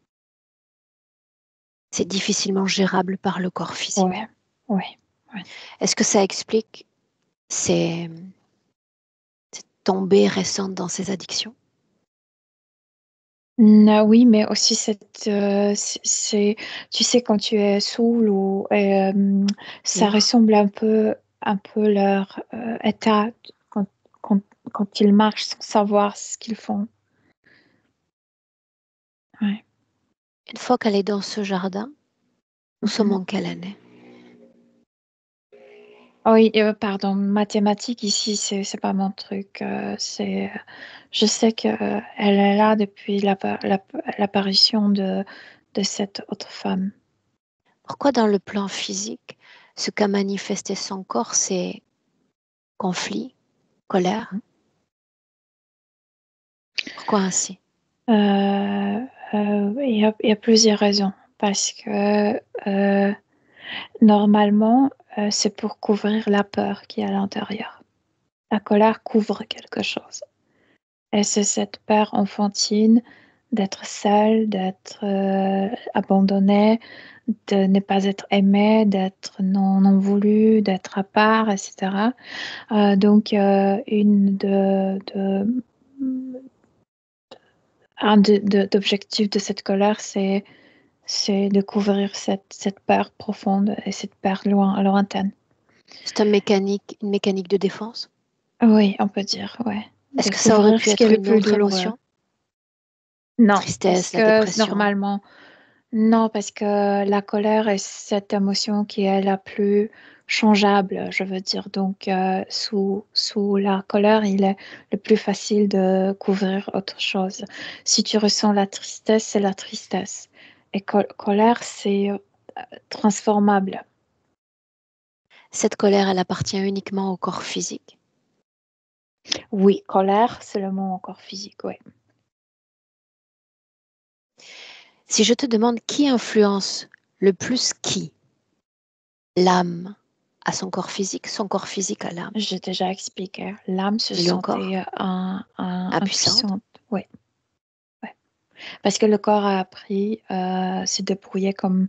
C'est difficilement gérable par le corps Oui, physique. oui, oui. Est-ce que ça explique ces tombées récentes dans ces addictions? Oui, mais aussi tu sais, quand tu es saoul ça Ivre? ressemble un peu leur état quand, quand, quand ils marchent sans savoir ce qu'ils font. Ouais. Une fois qu'elle est dans ce jardin, nous sommes Mhm. en quelle année? Oh oui, pardon, mathématiques ici, c'est pas mon truc. Je sais que elle est là depuis l'apparition de cette autre femme. Pourquoi dans le plan physique, ce qu'a manifesté son corps, c'est conflit, colère? Pourquoi ainsi? Il y a plusieurs raisons. Parce que normalement, c'est pour couvrir la peur qui est à l'intérieur. La colère couvre quelque chose. Et c'est cette peur enfantine d'être seul, d'être abandonné, de ne pas être aimé, d'être non voulu, d'être à part, etc. Donc, un d'objectifs de cette colère, c'est de couvrir cette peur profonde et cette peur lointaine. C'est une mécanique de défense? Oui, on peut dire, ouais. Est-ce De que ça aurait couvrir pu ce qui est être le une plus autre douloureux. émotion? Non, parce Tristesse, la que dépression? normalement, non, parce que la colère est cette émotion qui est la plus changeable, je veux dire. Donc, sous la colère, il est le plus facile de couvrir autre chose. Si tu ressens la tristesse, c'est la tristesse. Et colère, c'est transformable. Cette colère, elle appartient uniquement au corps physique? Oui, colère, c'est le mot encore physique, oui. Si je te demande qui influence le plus qui? L'âme à son corps physique à l'âme? J'ai déjà expliqué. L'âme se Dis-le encore. sentait Impuissante? impuissante. Oui, ouais. Parce que le corps a appris à se débrouiller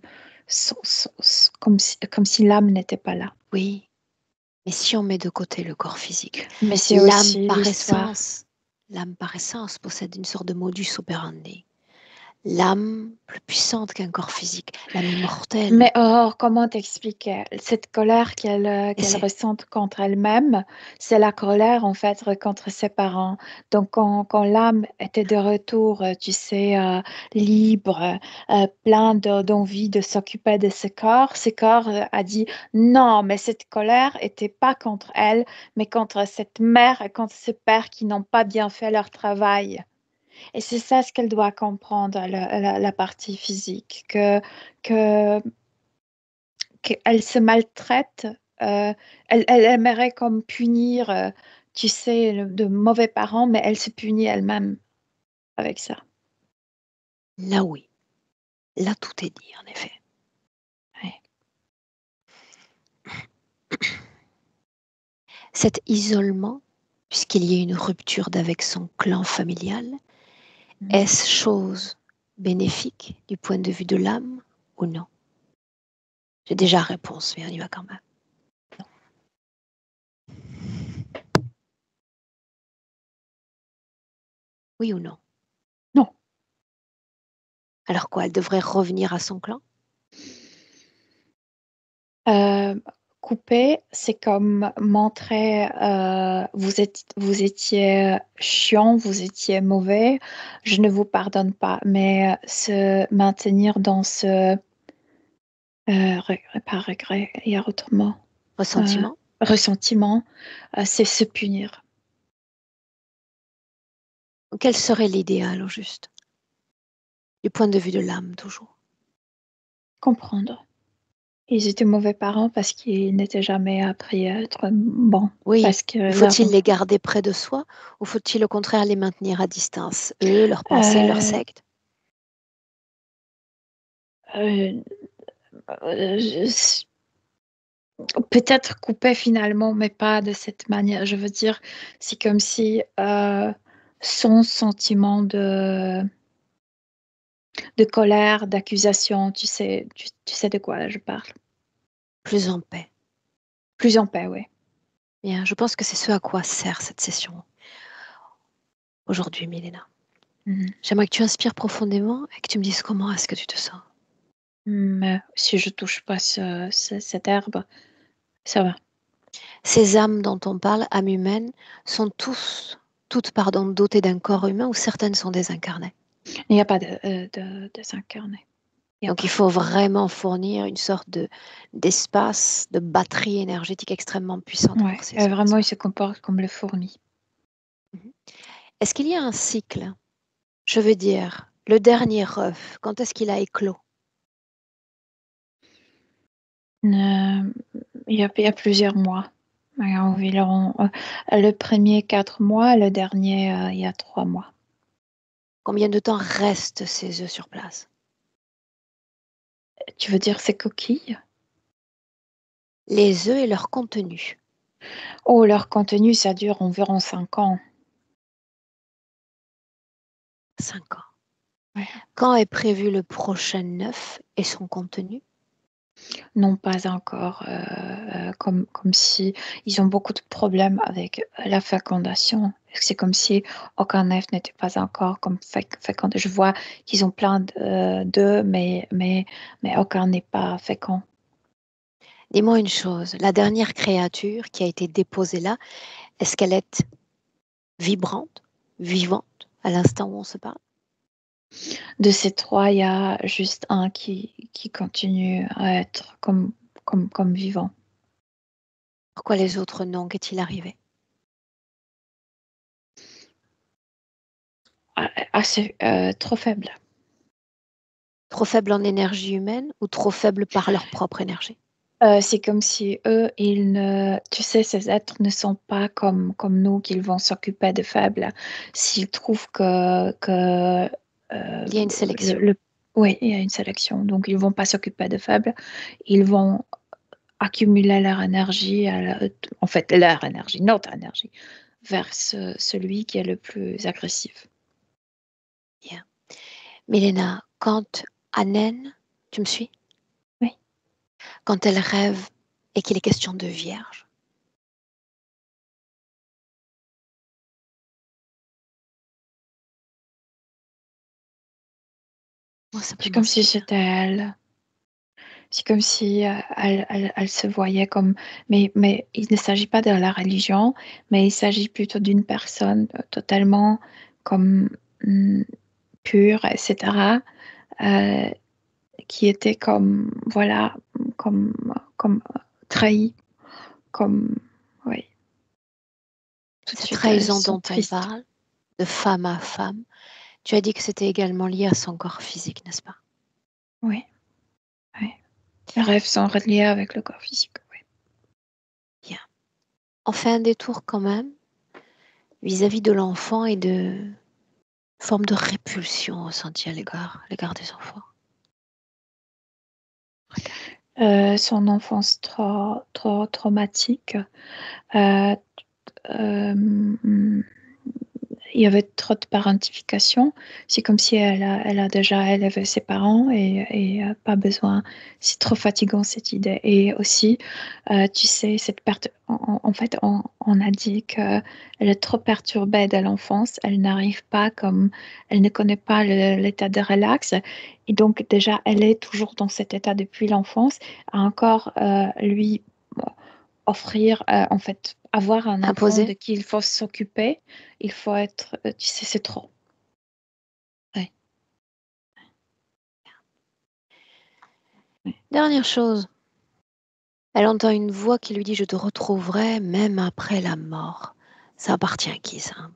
comme si l'âme n'était pas là. Oui. Mais si on met de côté le corps physique, Mais c'est l'âme aussi par l'histoire. essence, l'âme par essence possède une sorte de modus operandi. L'âme plus puissante qu'un corps physique, l'âme immortelle. Mais or, comment t'expliquer? Cette colère Et qu'elle c'est ressent contre elle-même, c'est la colère en fait contre ses parents. Donc quand l'âme était de retour, tu sais, libre, plein d'envie de s'occuper de ce corps a dit non, mais cette colère était pas contre elle, mais contre cette mère et contre ce père qui n'ont pas bien fait leur travail. Et c'est ça ce qu'elle doit comprendre, la partie physique, que qu'elle se maltraite, elle aimerait comme punir, tu sais, de mauvais parents, mais elle se punit elle-même avec ça. là oui, là tout est dit en effet. Ouais. Cet isolement, puisqu'il y a une rupture d'avec son clan familial, Mhm. est-ce chose bénéfique du point de vue de l'âme ou non? J'ai déjà réponse, mais on y va quand même. Oui ou non? Non. Alors quoi, elle devrait revenir à son clan? Euh, Couper, c'est comme montrer vous étiez chiant, vous étiez mauvais, je ne vous pardonne pas. Mais se maintenir dans ce pas regret, il y a autrement. Euh, Ressentiment? Ressentiment, c'est se punir. Quel serait l'idéal au juste? Du point de vue de l'âme toujours. Comprendre. Ils étaient mauvais parents parce qu'ils n'étaient jamais appris à être bons. Oui, Parce que mais leur, faut-il les garder près de soi ou faut-il au contraire les maintenir à distance? Eux, leurs pensées, leur euh, secte? euh, je- peut-être couper finalement, mais pas de cette manière. Je veux dire, c'est comme si son sentiment de colère, d'accusation, tu sais de quoi je parle. Plus en paix. Plus en paix, oui. Bien, je pense que c'est ce à quoi sert cette session aujourd'hui, Milena. Mhm. J'aimerais que tu inspires profondément et que tu me dises comment est-ce que tu te sens. Mais si je touche pas cette herbe, ça va. Ces âmes dont on parle, âmes humaines, sont toutes dotées d'un corps humain ou certaines sont désincarnées. Il n'y a pas de s'incarner. Il n'y a Donc il pas. faut vraiment fournir une sorte d'espace, de batterie énergétique extrêmement puissante Ouais. pour ces Et âmes, n'est-ce vraiment, il pas? se comporte comme le fourmi. Mhm. Est-ce qu'il y a un cycle? Je veux dire, le dernier œuf, quand est-ce qu'il a éclos? Euh, il y a plusieurs mois. Il y a environ, le premier 4 mois, le dernier, il y a 3 mois. Combien de temps restent ces œufs sur place? Tu veux dire ces coquilles? Les œufs et leur contenu. Oh, leur contenu, ça dure environ 5 ans. 5 ans. Ouais. Quand est prévu le prochain 9 et son contenu? Non, pas encore. Comme si ils ont beaucoup de problèmes avec la fécondation. C'est comme si aucun œuf n'était pas encore comme fécondé. Je vois qu'ils ont plein d'œufs, mais aucun n'est pas fécond. Dis-moi une chose, la dernière créature qui a été déposée là, est-ce qu'elle est vibrante, vivante, à l'instant où on se parle? De ces trois, il y a juste un qui continue à être comme vivant. Pourquoi les autres non? Qu'est-il arrivé? Assez trop faible. Trop faible en énergie humaine ou trop faible par leur propre énergie? C'est comme si eux, tu sais, ces êtres ne sont pas comme nous, qu'ils vont s'occuper des faibles. S'ils trouvent Il y a une sélection. oui, il y a une sélection. Donc, ils vont pas s'occuper des faibles. Ils vont accumuler leur énergie, en fait, leur énergie, notre énergie, vers celui qui est le plus agressif. Bien. Milena, quand Anen, tu me suis? Oui. Quand elle rêve et qu'il est question de vierge, moi, ça peut C'est comme si m'inspirer. c'était elle. C'est comme si elle se voyait comme... Mais il ne s'agit pas de la religion, mais il s'agit plutôt d'une personne totalement comme pure, etc., euh, qui était comme, voilà, comme, comme trahie, comme, oui. Tout de Cette suite, elles trahison sont dont on tristes. parle, de femme à femme, tu as dit que c'était également lié à son corps physique, n'est-ce pas? Oui, oui. Les rêves sont reliés avec le corps physique, oui. Bien. On fait un détour quand même vis-à-vis de l'enfant et de forme de répulsion ressentie à l'égard des enfants. Son enfance trop traumatique. Euh, euh, il y avait trop de parentification. C'est comme si elle a déjà élevé ses parents et pas besoin. C'est trop fatigant cette idée. Et aussi, tu sais, cette perte, en fait, on a dit qu'elle est trop perturbée dès l'enfance. Elle n'arrive pas comme, elle ne connaît pas l'état de relax. Et donc, déjà, elle est toujours dans cet état depuis l'enfance. À encore lui offrir, en fait, avoir un enfant de Imposé? qui il faut s'occuper, il faut être, tu sais, c'est trop. Ouais. Dernière chose, elle entend une voix qui lui dit: «Je te retrouverai même après la mort». Ça appartient à qui ça?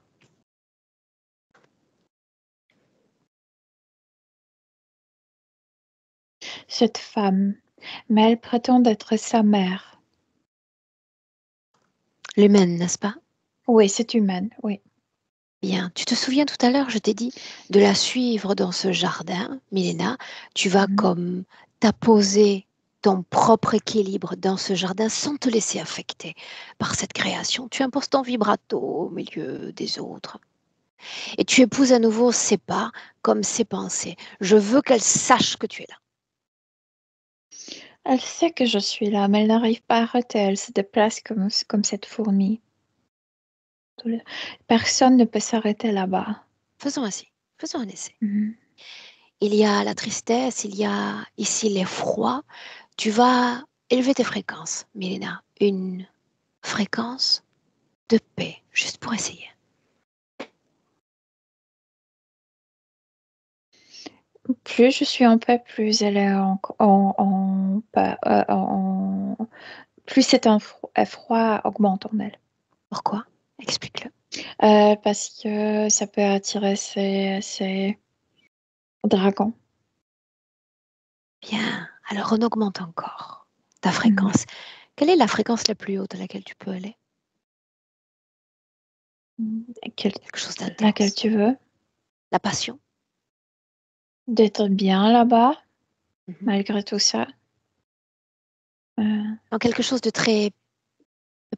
Cette femme, mais elle prétend être sa mère. L'humaine, n'est-ce pas? Oui, c'est humaine, oui. Bien. Tu te souviens tout à l'heure, je t'ai dit de la suivre dans ce jardin, Milena. Tu vas Mhm. comme t'apposer ton propre équilibre dans ce jardin sans te laisser affecter par cette création. Tu imposes ton vibrato au milieu des autres. Et tu épouses à nouveau ses pas comme ses pensées. Je veux qu'elle sache que tu es là. Elle sait que je suis là, mais elle n'arrive pas à arrêter. Elle se déplace comme cette fourmi. Personne ne peut s'arrêter là-bas. Faisons ainsi. Faisons un essai. Mhm. Il y a la tristesse, il y a ici l'effroi. Tu vas élever tes fréquences, Milena. Une fréquence de paix, juste pour essayer. Plus je suis en paix, plus elle est plus cet effroi augmente en elle. Pourquoi? Explique-le. Parce que ça peut attirer ces dragons. Bien. Alors on augmente encore ta Mhm. fréquence. Quelle est la fréquence la plus haute à laquelle tu peux aller? Quelque chose Laquelle d'intense. tu veux? La passion. D'être bien là-bas, Mhm. malgré tout ça. Euh, Donc quelque chose de très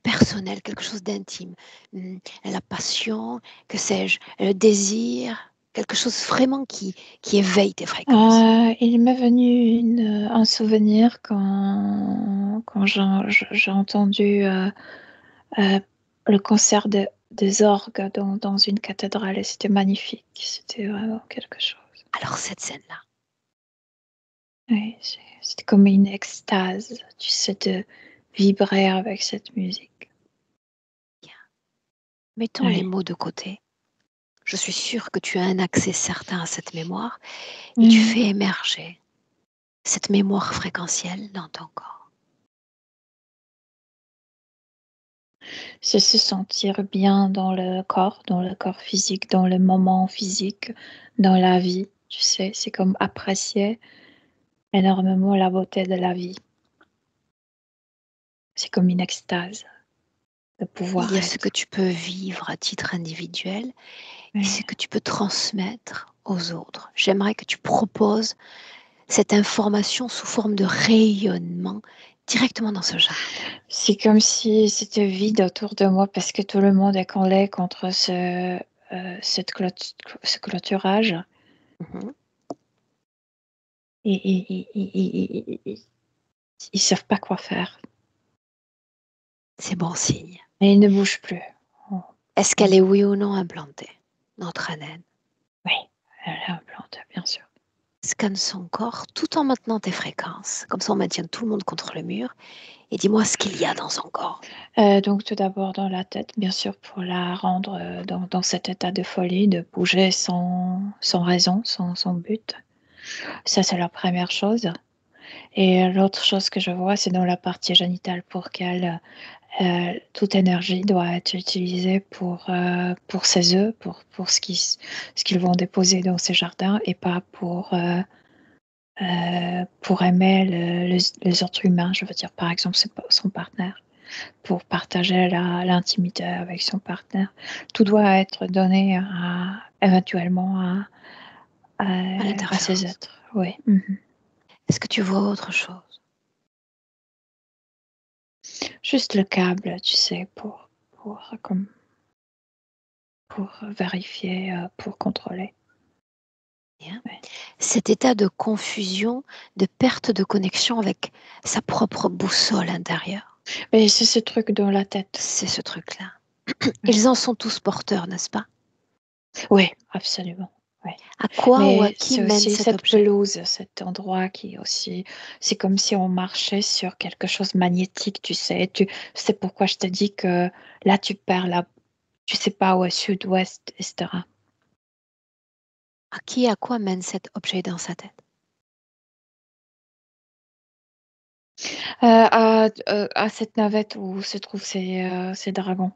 personnel, quelque chose d'intime. La passion, que sais-je, le désir. Quelque chose vraiment qui éveille tes fréquences. Il m'est venu un souvenir quand j'ai entendu le concert des orgues dans une cathédrale et c'était magnifique. C'était vraiment quelque chose. Alors cette scène-là, Oui, c'était comme une extase, tu sais, de vibrer avec cette musique. mettons les Oui. mots de côté. Je suis sûre que tu as un accès certain à cette mémoire et tu Mhm. fais émerger cette mémoire fréquentielle dans ton corps. C'est se sentir bien dans le corps physique, dans le moment physique, dans la vie. Tu sais, c'est comme apprécier énormément la beauté de la vie. C'est comme une extase de Il pouvoir y a ce que être. tu peux vivre à titre individuel et ce Oui. que tu peux transmettre aux autres. J'aimerais que tu proposes cette information sous forme de rayonnement directement dans ce jardin. C'est comme si c'était vide autour de moi parce que tout le monde est collé contre ce clôturage. Mhm. Et ils savent pas quoi faire. C'est bon signe. Et ils ne bougent plus. Oh, Est-ce oh. qu'elle est oui ou non implantée, notre Anen? Oui, elle est implantée, bien sûr. Scanne son corps tout en maintenant tes fréquences. Comme ça, on maintient tout le monde contre le mur. Et dis-moi ce qu'il y a dans son corps. Donc tout d'abord dans la tête, bien sûr, pour la rendre dans cet état de folie, de bouger sans raison, sans but. Ça, c'est la première chose. Et l'autre chose que je vois, c'est dans la partie génitale pour qu'elle, toute énergie doit être utilisée pour ses œufs, pour ce qu'ils vont déposer dans ces jardins et pas pour aimer les autres humains, je veux dire, par exemple, son partenaire, pour partager l'intimité avec son partenaire. Tout doit être donné éventuellement À à ces l'interférence. êtres. Oui. Mhm. Est-ce que tu vois autre chose? Juste le câble, tu sais, comme, pour vérifier, pour contrôler. Bien. Ouais. Cet état de confusion, de perte de connexion avec sa propre boussole intérieure. Mais c'est ce truc dans la tête. C'est ce truc-là. Oui, Ils en sont tous porteurs, n'est-ce pas? oui, absolument. Oui. À quoi ou à Mais qui c'est mène aussi cet cette objet? pelouse, cet endroit qui est aussi, c'est comme si on marchait sur quelque chose de magnétique, tu sais. C'est pourquoi je te dis que là, tu perds tu sais pas où est sud-ouest, etc. À qui et à quoi mène cet objet dans sa tête? À cette navette où se trouvent ces dragons.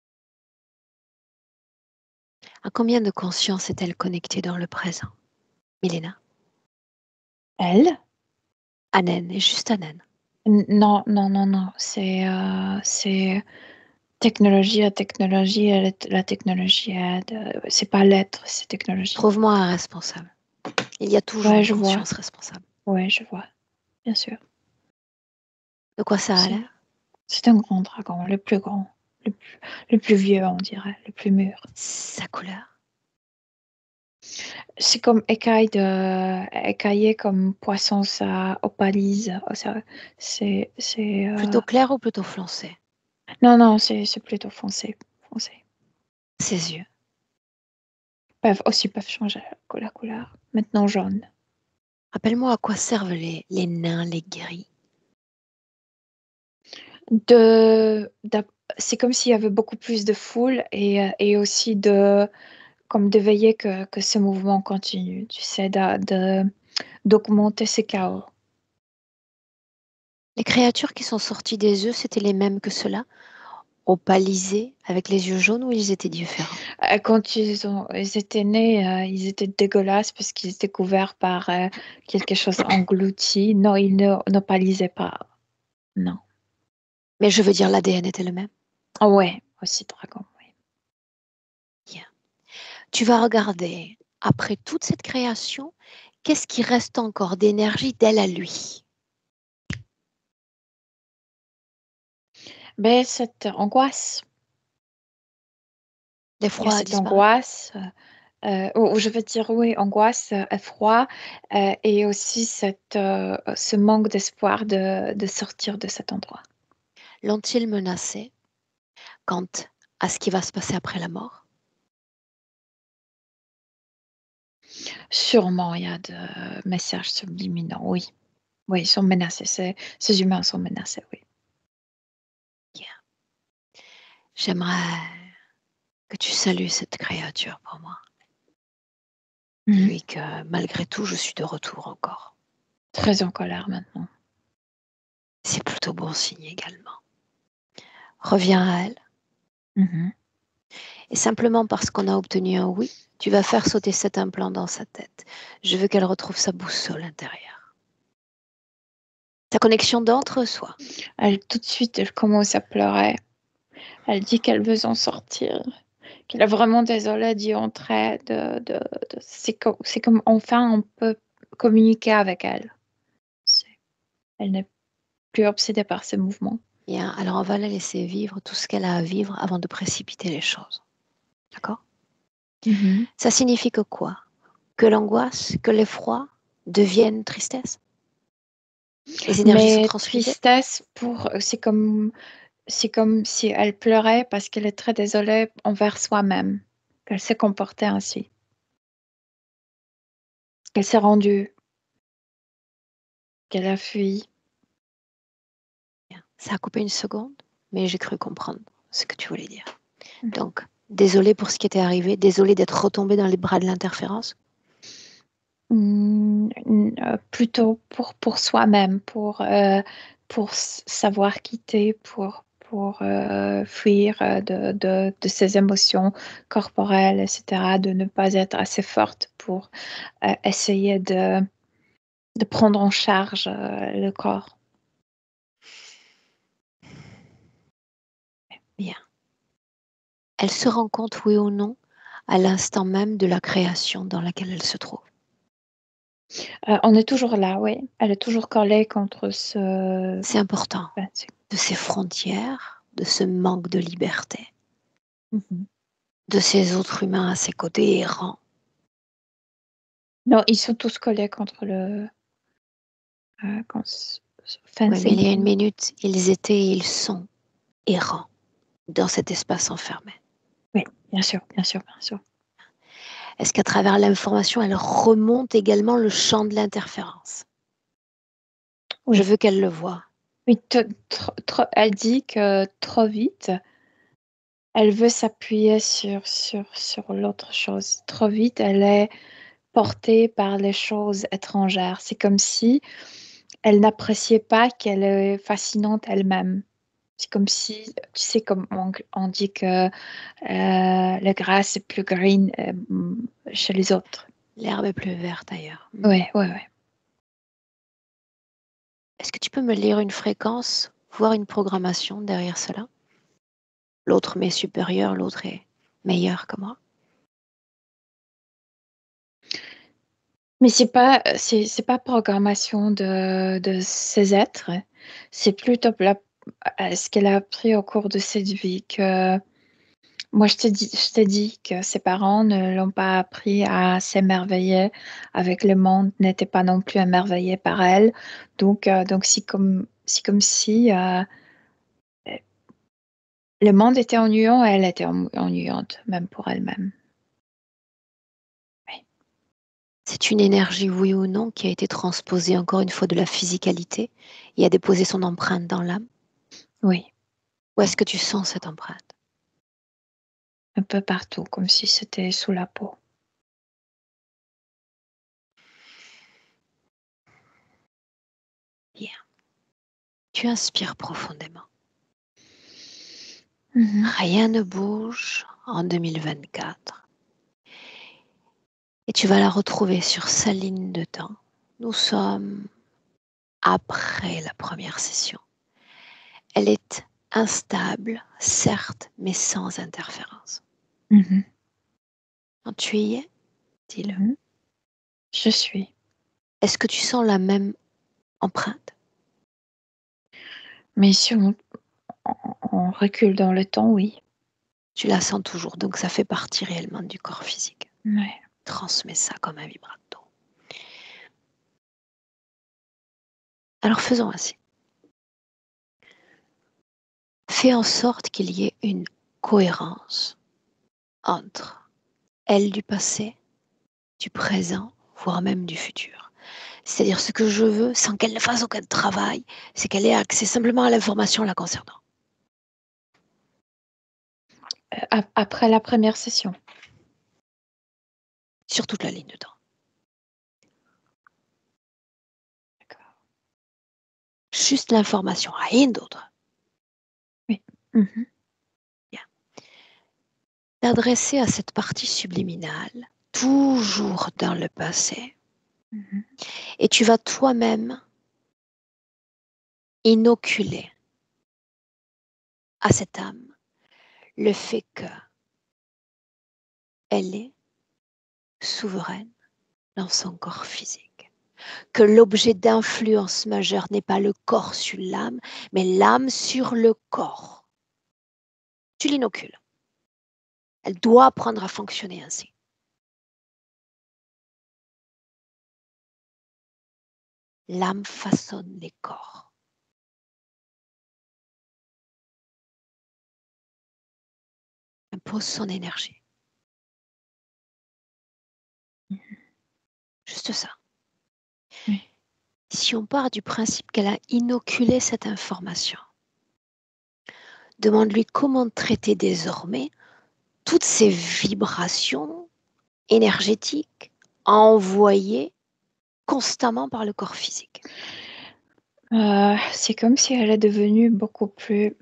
À combien de consciences est-elle connectée dans le présent? Milena? Elle? Anen, et juste Anen. Non, non, non, non. C'est technologie à technologie. La technologie aide. C'est pas l'être, c'est technologie. Trouve-moi un responsable. Il y a toujours Ouais, une je vois. conscience responsable. Ouais, je vois. Bien sûr. De quoi ça a C'est l'air? c'est un grand dragon, le plus grand, le plus vieux, on dirait, le plus mûr. Sa couleur? C'est comme écaillé comme poisson, ça opalise. Plutôt clair ou plutôt foncé? Non, non, c'est plutôt foncé. Foncé. Ses yeux. Peuvent changer la couleur. Maintenant jaune. Rappelle-moi à quoi servent les nains, les gris. De c'est comme s'il y avait beaucoup plus de foule et aussi comme de veiller que ce mouvement continue, tu sais, d'augmenter ces chaos. Les créatures qui sont sorties des œufs, c'était les mêmes que ceux-là, opalisés, avec les yeux jaunes ou ils étaient différents? Quand ils étaient nés, ils étaient dégueulasses parce qu'ils étaient couverts par quelque chose englouti. Non, ils ne pâlisaient pas. Non. Mais je veux dire, l'ADN était le même. Ah ouais, aussi dragon, oui. Bien. Tu vas regarder, après toute cette création, qu'est-ce qui reste encore d'énergie d'elle à lui? Mais cette angoisse, il y a L'effroi a cette disparu. angoisse. ou je veux dire, oui, angoisse, effroi, et aussi ce manque d'espoir de sortir de cet endroit. L'ont-ils menacé quant à ce qui va se passer après la mort? Sûrement, il y a de messages subliminaux, oui. Oui, ils sont menacés. Ces humains sont menacés, oui. Bien. J'aimerais que tu salues cette créature pour moi. Mhm. Dis-lui que malgré tout, je suis de retour encore. Très en colère maintenant. C'est plutôt bon signe également. Reviens à elle. Mhm. Et simplement parce qu'on a obtenu un oui, tu vas faire sauter cet implant dans sa tête. Je veux qu'elle retrouve sa boussole intérieure. Sa connexion d'entre-soi. Tout de suite, elle commence à pleurer. Elle dit qu'elle veut s'en sortir, qu'elle est vraiment désolée d'y entrer. C'est comme enfin on peut communiquer avec elle. Elle n'est plus obsédée par ses mouvements. Bien, alors on va la laisser vivre tout ce qu'elle a à vivre avant de précipiter les choses. D'accord? Mhm. Ça signifie que quoi? Que l'angoisse, que l'effroi deviennent tristesse? Les énergies sont Mais transfusées? tristesse c'est comme si elle pleurait parce qu'elle est très désolée envers soi-même, qu'elle s'est comportée ainsi, qu'elle s'est rendue, qu'elle a fui. Bien. Ça a coupé une seconde, mais j'ai cru comprendre ce que tu voulais dire. Mhm. Donc, désolée pour ce qui était arrivé, désolée d'être retombée dans les bras de l'interférence. Plutôt pour soi-même, pour savoir quitter, pour fuir de ses émotions corporelles, etc., de ne pas être assez forte pour essayer de prendre en charge le corps. Bien. Elle se rend compte, oui ou non, à l'instant même de la création dans laquelle elle se trouve. On est toujours là, oui. Elle est toujours collée contre ce... C'est important. ben, De ces frontières, de ce manque de liberté, Mhm. de ces autres humains à ses côtés errants. Non, ils sont tous collés contre le contre ce Oui, mais il y a une fencing. minute, ils étaient et ils sont errants dans cet espace enfermé. Oui, bien sûr, bien sûr, bien sûr. Est-ce qu'à travers l'information, elle remonte également le champ de l'interférence? Je Oui, veux qu'elle le voie. oui, elle dit que trop vite, elle veut s'appuyer sur l'autre chose. Trop vite, elle est portée par les choses étrangères. C'est comme si elle n'appréciait pas qu'elle est fascinante elle-même. C'est comme si, tu sais, comme on dit que le gras est plus green chez les autres. L'herbe est plus verte ailleurs. Ouais, ouais, ouais. Est-ce que tu peux me lire une fréquence, voire une programmation derrière cela? L'autre m'est supérieur, l'autre est meilleur que moi. Mais c'est pas programmation de ces êtres. C'est plutôt ce qu'elle a appris au cours de cette vie. Que moi, je t'ai dit que ses parents ne l'ont pas appris à s'émerveiller avec le monde, n'étaient pas non plus émerveillés par elle. Donc c'est comme si le monde était ennuyant et elle était ennuyante, même pour elle-même. Oui. C'est une énergie, oui ou non, qui a été transposée encore une fois de la physicalité et a déposé son empreinte dans l'âme. Oui, Où est-ce que tu sens cette empreinte? un peu partout, comme si c'était sous la peau. Bien. Tu inspires profondément. Mhm. Rien ne bouge en 2024. Et tu vas la retrouver sur sa ligne de temps. Nous sommes après la première session. Elle est instable, certes, mais sans interférence. Mhm. Quand tu y es, dis-le. Mhm. Je suis. Est-ce que tu sens la même empreinte? Mais si on recule dans le temps, oui. Tu la sens toujours, donc ça fait partie réellement du corps physique. Ouais. Transmets ça comme un vibrato. Alors faisons ainsi. Fais en sorte qu'il y ait une cohérence entre elle du passé, du présent, voire même du futur. C'est-à-dire ce que je veux, sans qu'elle ne fasse aucun travail, c'est qu'elle ait accès simplement à l'information la concernant. Après la première session. Sur toute la ligne de temps. D'accord. Juste l'information, rien d'autre. Oui. Mhm. T'adresser à cette partie subliminale, toujours dans le passé, Mhm. et tu vas toi-même inoculer à cette âme le fait qu'elle est souveraine dans son corps physique, que l'objet d'influence majeure n'est pas le corps sur l'âme, mais l'âme sur le corps. Tu l'inocules. Elle doit apprendre à fonctionner ainsi. L'âme façonne les corps. Impose son énergie. Juste ça. Oui. Si on part du principe qu'elle a inoculé cette information, demande-lui comment traiter désormais toutes ces vibrations énergétiques envoyées constamment par le corps physique. C'est comme si elle est devenue beaucoup plus.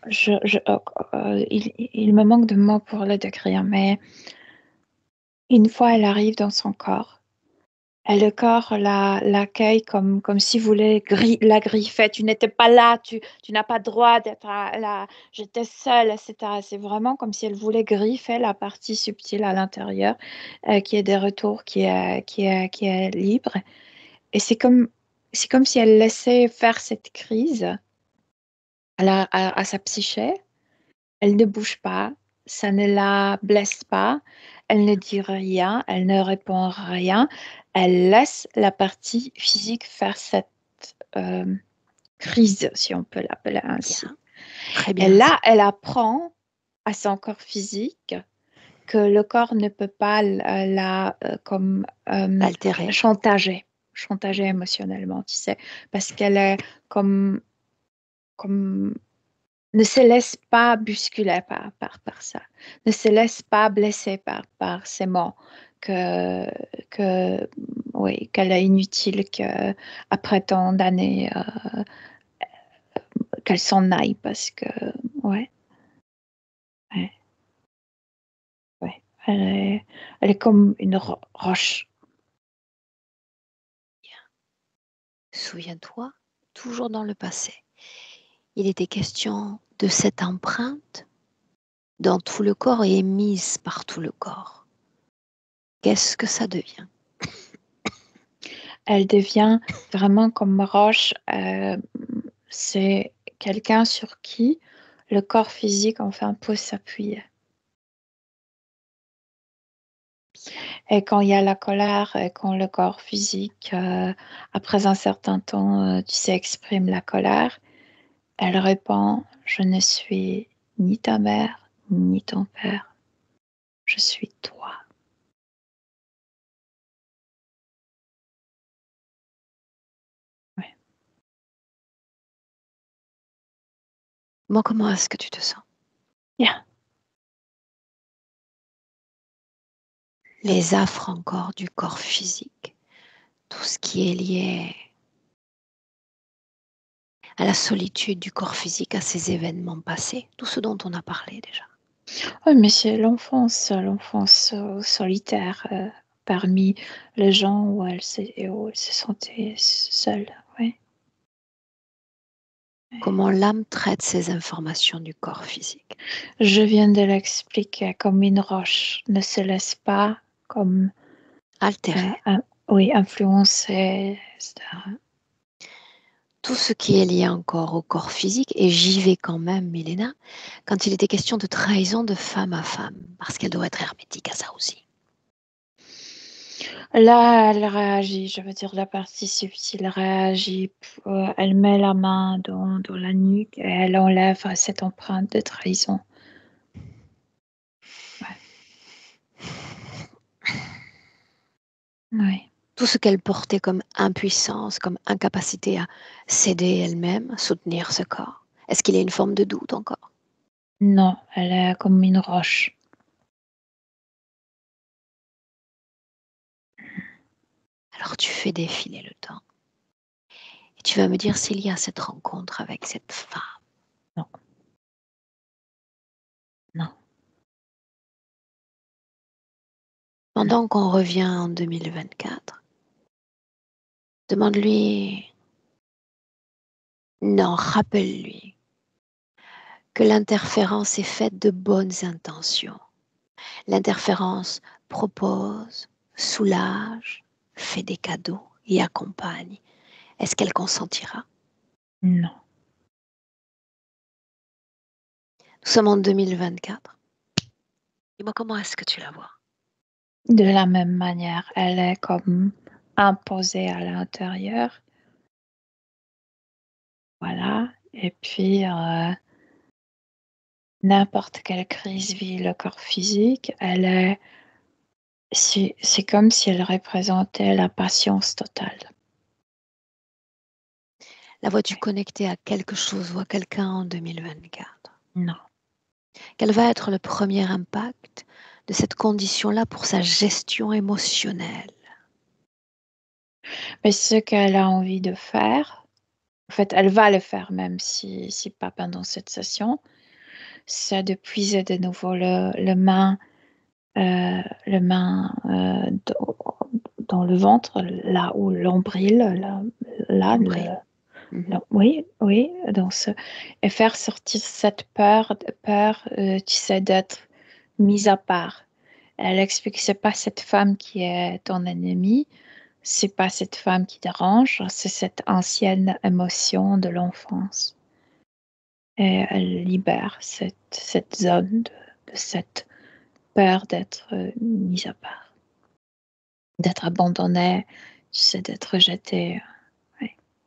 Il me manque de mots pour le décrire, mais une fois elle arrive dans son corps, et le corps l'accueille comme si voulait la griffer. Tu n'étais pas là, tu n'as pas droit d'être là, j'étais seule, etc. C'est vraiment comme si elle voulait griffer la partie subtile à l'intérieur, qui est des retours, qui est libre. Et c'est comme si elle laissait faire cette crise à sa psyché. Elle ne bouge pas, ça ne la blesse pas, elle ne dit rien, elle ne répond rien. Elle laisse la partie physique faire cette euh, crise, si on peut l'appeler ainsi. Bien. Très Et bien. là, elle apprend à son corps physique que le corps ne peut pas comme Altéré. chantager émotionnellement, tu sais, parce qu'elle est comme ne se laisse pas bousculer par ça, ne se laisse pas blesser par ces mots que oui, qu'elle est inutile, que après tant d'années, qu'elle s'en aille parce que ouais, ouais, ouais. Elle est comme une roche. Souviens-toi, toujours dans le passé, il était question de cette empreinte dans tout le corps et émise par tout le corps. Qu'est-ce que ça devient? Elle devient vraiment comme roche. C'est quelqu'un sur qui le corps physique enfin peut s'appuyer. Et quand il y a la colère, et quand le corps physique, après un certain temps, tu sais, exprime la colère, elle répond, je ne suis ni ta mère, ni ton père, je suis toi. Ouais. Moi, comment est-ce que tu te sens? Yeah. Les affres encore du corps physique, tout ce qui est lié à la solitude du corps physique, à ces événements passés, tout ce dont on a parlé déjà. Oui, mais c'est l'enfance solitaire parmi les gens où où elle se sentait seule. Ouais. Comment l'âme traite ces informations du corps physique. Je viens de l'expliquer comme une roche ne se laisse pas comme Altérée. oui, influencer, etc. Tout ce qui est lié encore au corps physique, et j'y vais quand même, Milena, quand il était question de trahison de femme à femme, parce qu'elle doit être hermétique à ça aussi. Là, elle réagit, je veux dire, la partie subtile réagit. Elle met la main dans la nuque et elle enlève cette empreinte de trahison. Ouais. Oui. Tout ce qu'elle portait comme impuissance, comme incapacité à céder elle-même, à soutenir ce corps. Est-ce qu'il y a une forme de doute encore? Non, elle est comme une roche. Alors tu fais défiler le temps. Et tu vas me dire s'il y a cette rencontre avec cette femme. Non. Non. Pendant qu'on revient en 2024, demande-lui, non, rappelle-lui que l'interférence est faite de bonnes intentions. L'interférence propose, soulage, fait des cadeaux et accompagne. Est-ce qu'elle consentira? Non. Nous sommes en 2024. Dis-moi comment est-ce que tu la vois? De la même manière, elle est comme imposée à l'intérieur. Voilà. Et puis, n'importe quelle crise vit le corps physique, c'est comme si elle représentait la patience totale. La vois-tu connectée à quelque chose ou à quelqu'un en 2024? Non. Quel va être le premier impact de cette condition-là pour sa gestion émotionnelle? Mais ce qu'elle a envie de faire, en fait, elle va le faire même si pas pendant cette session, c'est de puiser de nouveau le main dans le ventre, là où l'ombril, là, Nombril. oui, oui, et faire sortir cette peur, tu sais, d'être mise à part. Elle explique que c'est pas cette femme qui est ton ennemi, c'est pas cette femme qui dérange, c'est cette ancienne émotion de l'enfance. Et elle libère cette zone de cette peur d'être mise à part, d'être abandonnée, tu sais, d'être rejetée. Oui,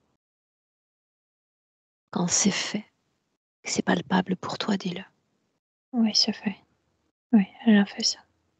Quand c'est fait, que c'est palpable pour toi, dis-le. oui, c'est fait. Oui, elle a fait ça.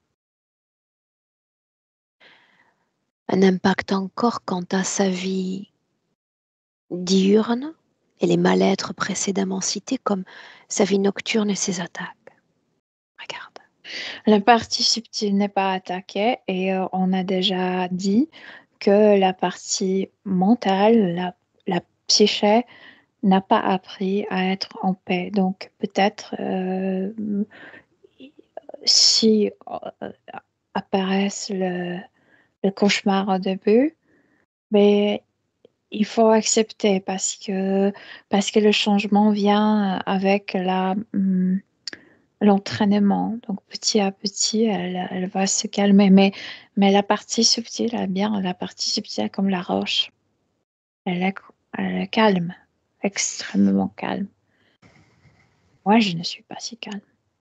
Un impact encore quant à sa vie diurne et les mal-être précédemment cités comme sa vie nocturne et ses attaques. Regarde. La partie subtile n'est pas attaquée et on a déjà dit que la partie mentale, la psyché, n'a pas appris à être en paix. Donc peut-être si apparaissent le cauchemar au début, mais il faut accepter parce que le changement vient avec l'entraînement. Donc petit à petit, elle va se calmer. Mais la partie subtile, elle est bien, la partie subtile comme la roche, elle est, elle est calme, extrêmement calme. Moi, je ne suis pas si calme.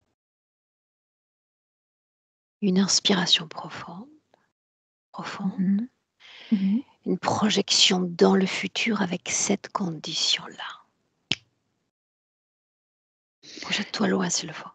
Une inspiration profonde, profonde, Mhm. Mhm. une projection dans le futur avec cette condition-là. Projette-toi loin s'il le faut.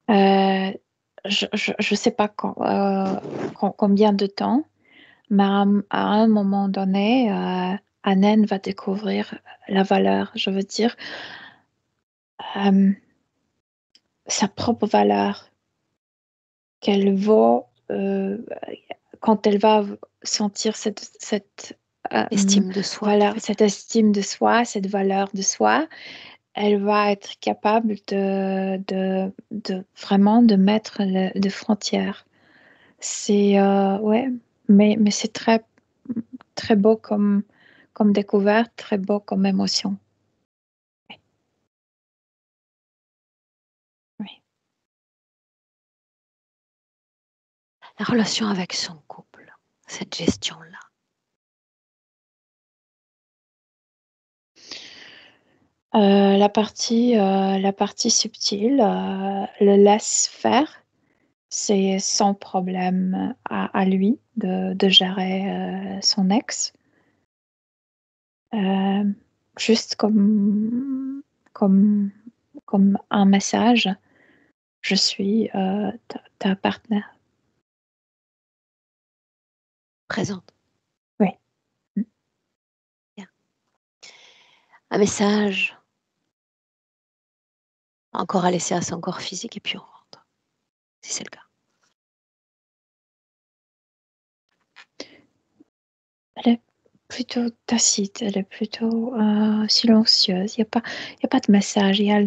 Je sais pas combien de temps, mais à un moment donné, Anen va découvrir la valeur, je veux dire, euh, sa propre valeur qu'elle vaut quand elle va sentir cette Estime de soi, tu valeur, veux dire. cette estime de soi, cette valeur de soi, elle va être capable de vraiment de mettre des frontières. C'est ouais, mais c'est très très beau comme découverte, très beau comme émotion. Oui. La relation avec son couple, cette gestion-là. La partie subtile le laisse faire c'est son problème à lui de gérer son ex. Juste comme un message, je suis ta partenaire. Présente. Oui. Bien. Un message encore à laisser à son corps physique et puis on rentre, si c'est le cas. Elle est plutôt tacite, elle est plutôt silencieuse. Il y a pas de message. Il y a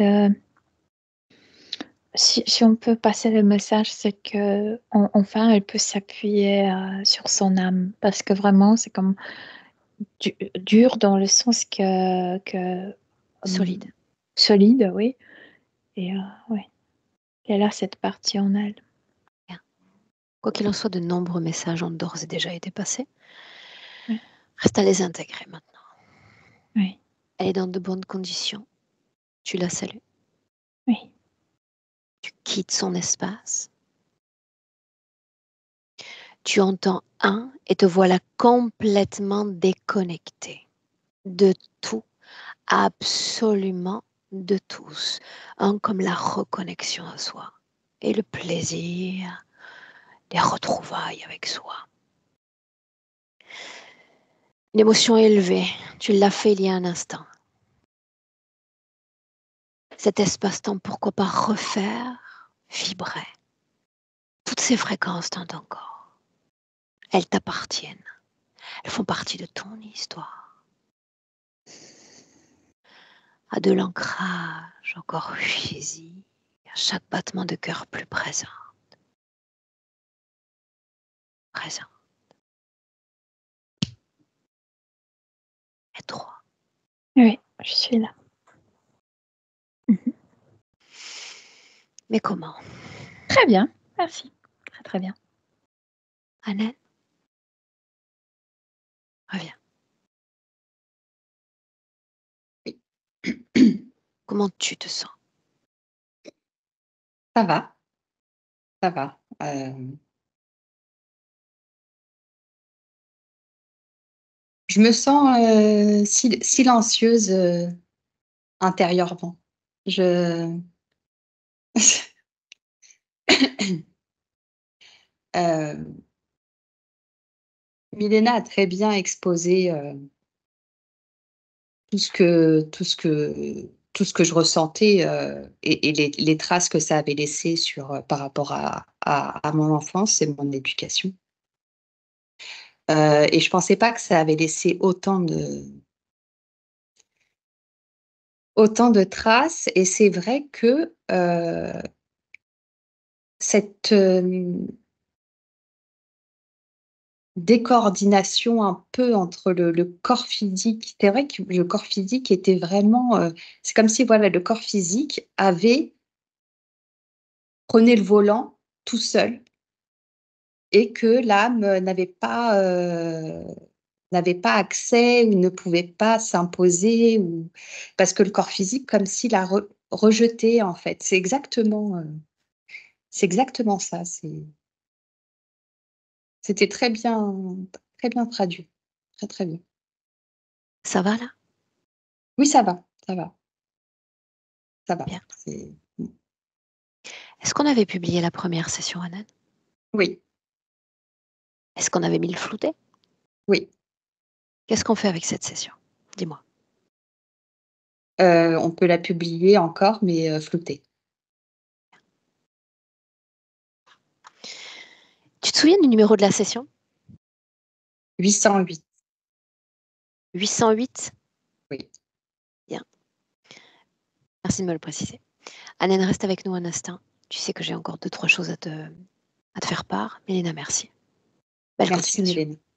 si on peut passer le message, c'est que enfin, elle peut s'appuyer sur son âme, parce que vraiment, c'est comme dur dans le sens que Solide. solide, oui. Et oui, elle a cette partie en elle. Bien. Quoi qu'il en soit, de nombreux messages ont d'ores et déjà été passés. Oui. Reste à les intégrer maintenant. Oui. Elle est dans de bonnes conditions. Tu la salues. Oui. Tu quittes son espace. Tu entends un et te voilà complètement déconnecté de tout, absolument de tous. Un comme la reconnexion à soi et le plaisir des retrouvailles avec soi. Une émotion élevée, tu l'as fait il y a un instant. Cet espace-temps, pourquoi pas refaire vibrer toutes ces fréquences dans ton corps. Elles t'appartiennent. Elles font partie de ton histoire. À de l'ancrage encore physique, à chaque battement de cœur plus présent. Présent. Et 3. Oui, je suis là. Mais comment? Très bien, merci. Très très bien. Annette, reviens. Comment tu te sens? Ça va, ça va. Je me sens silencieuse intérieurement. Je... Euh, Milena a très bien exposé tout ce que je ressentais et les traces que ça avait laissées par rapport à mon enfance et mon éducation. Et je pensais pas que ça avait laissé autant de traces. Et c'est vrai que cette décoordination un peu entre le corps physique, c'est vrai que le corps physique était vraiment, c'est comme si voilà, le corps physique prenait le volant tout seul et que l'âme n'avait pas accès ou ne pouvait pas s'imposer, ou parce que le corps physique, comme s'il la rejeté en fait. C'est exactement ça. C'était très bien traduit, très très bien. Ça va là? Oui, ça va, ça va, ça va. Bien. Est-ce qu'on avait publié la première session, Annette? Oui, Est-ce qu'on avait mis le flouté? oui. Qu'est-ce qu'on fait avec cette session? Dis-moi. On peut la publier encore, mais floutée. Tu te souviens du numéro de la session? 808. 808? Oui. Bien. Merci de me le préciser. Annette, reste avec nous un instant. Tu sais que j'ai encore 2-3 choses à te faire part. Mélina, merci. Belle Merci, continuation. Mélène.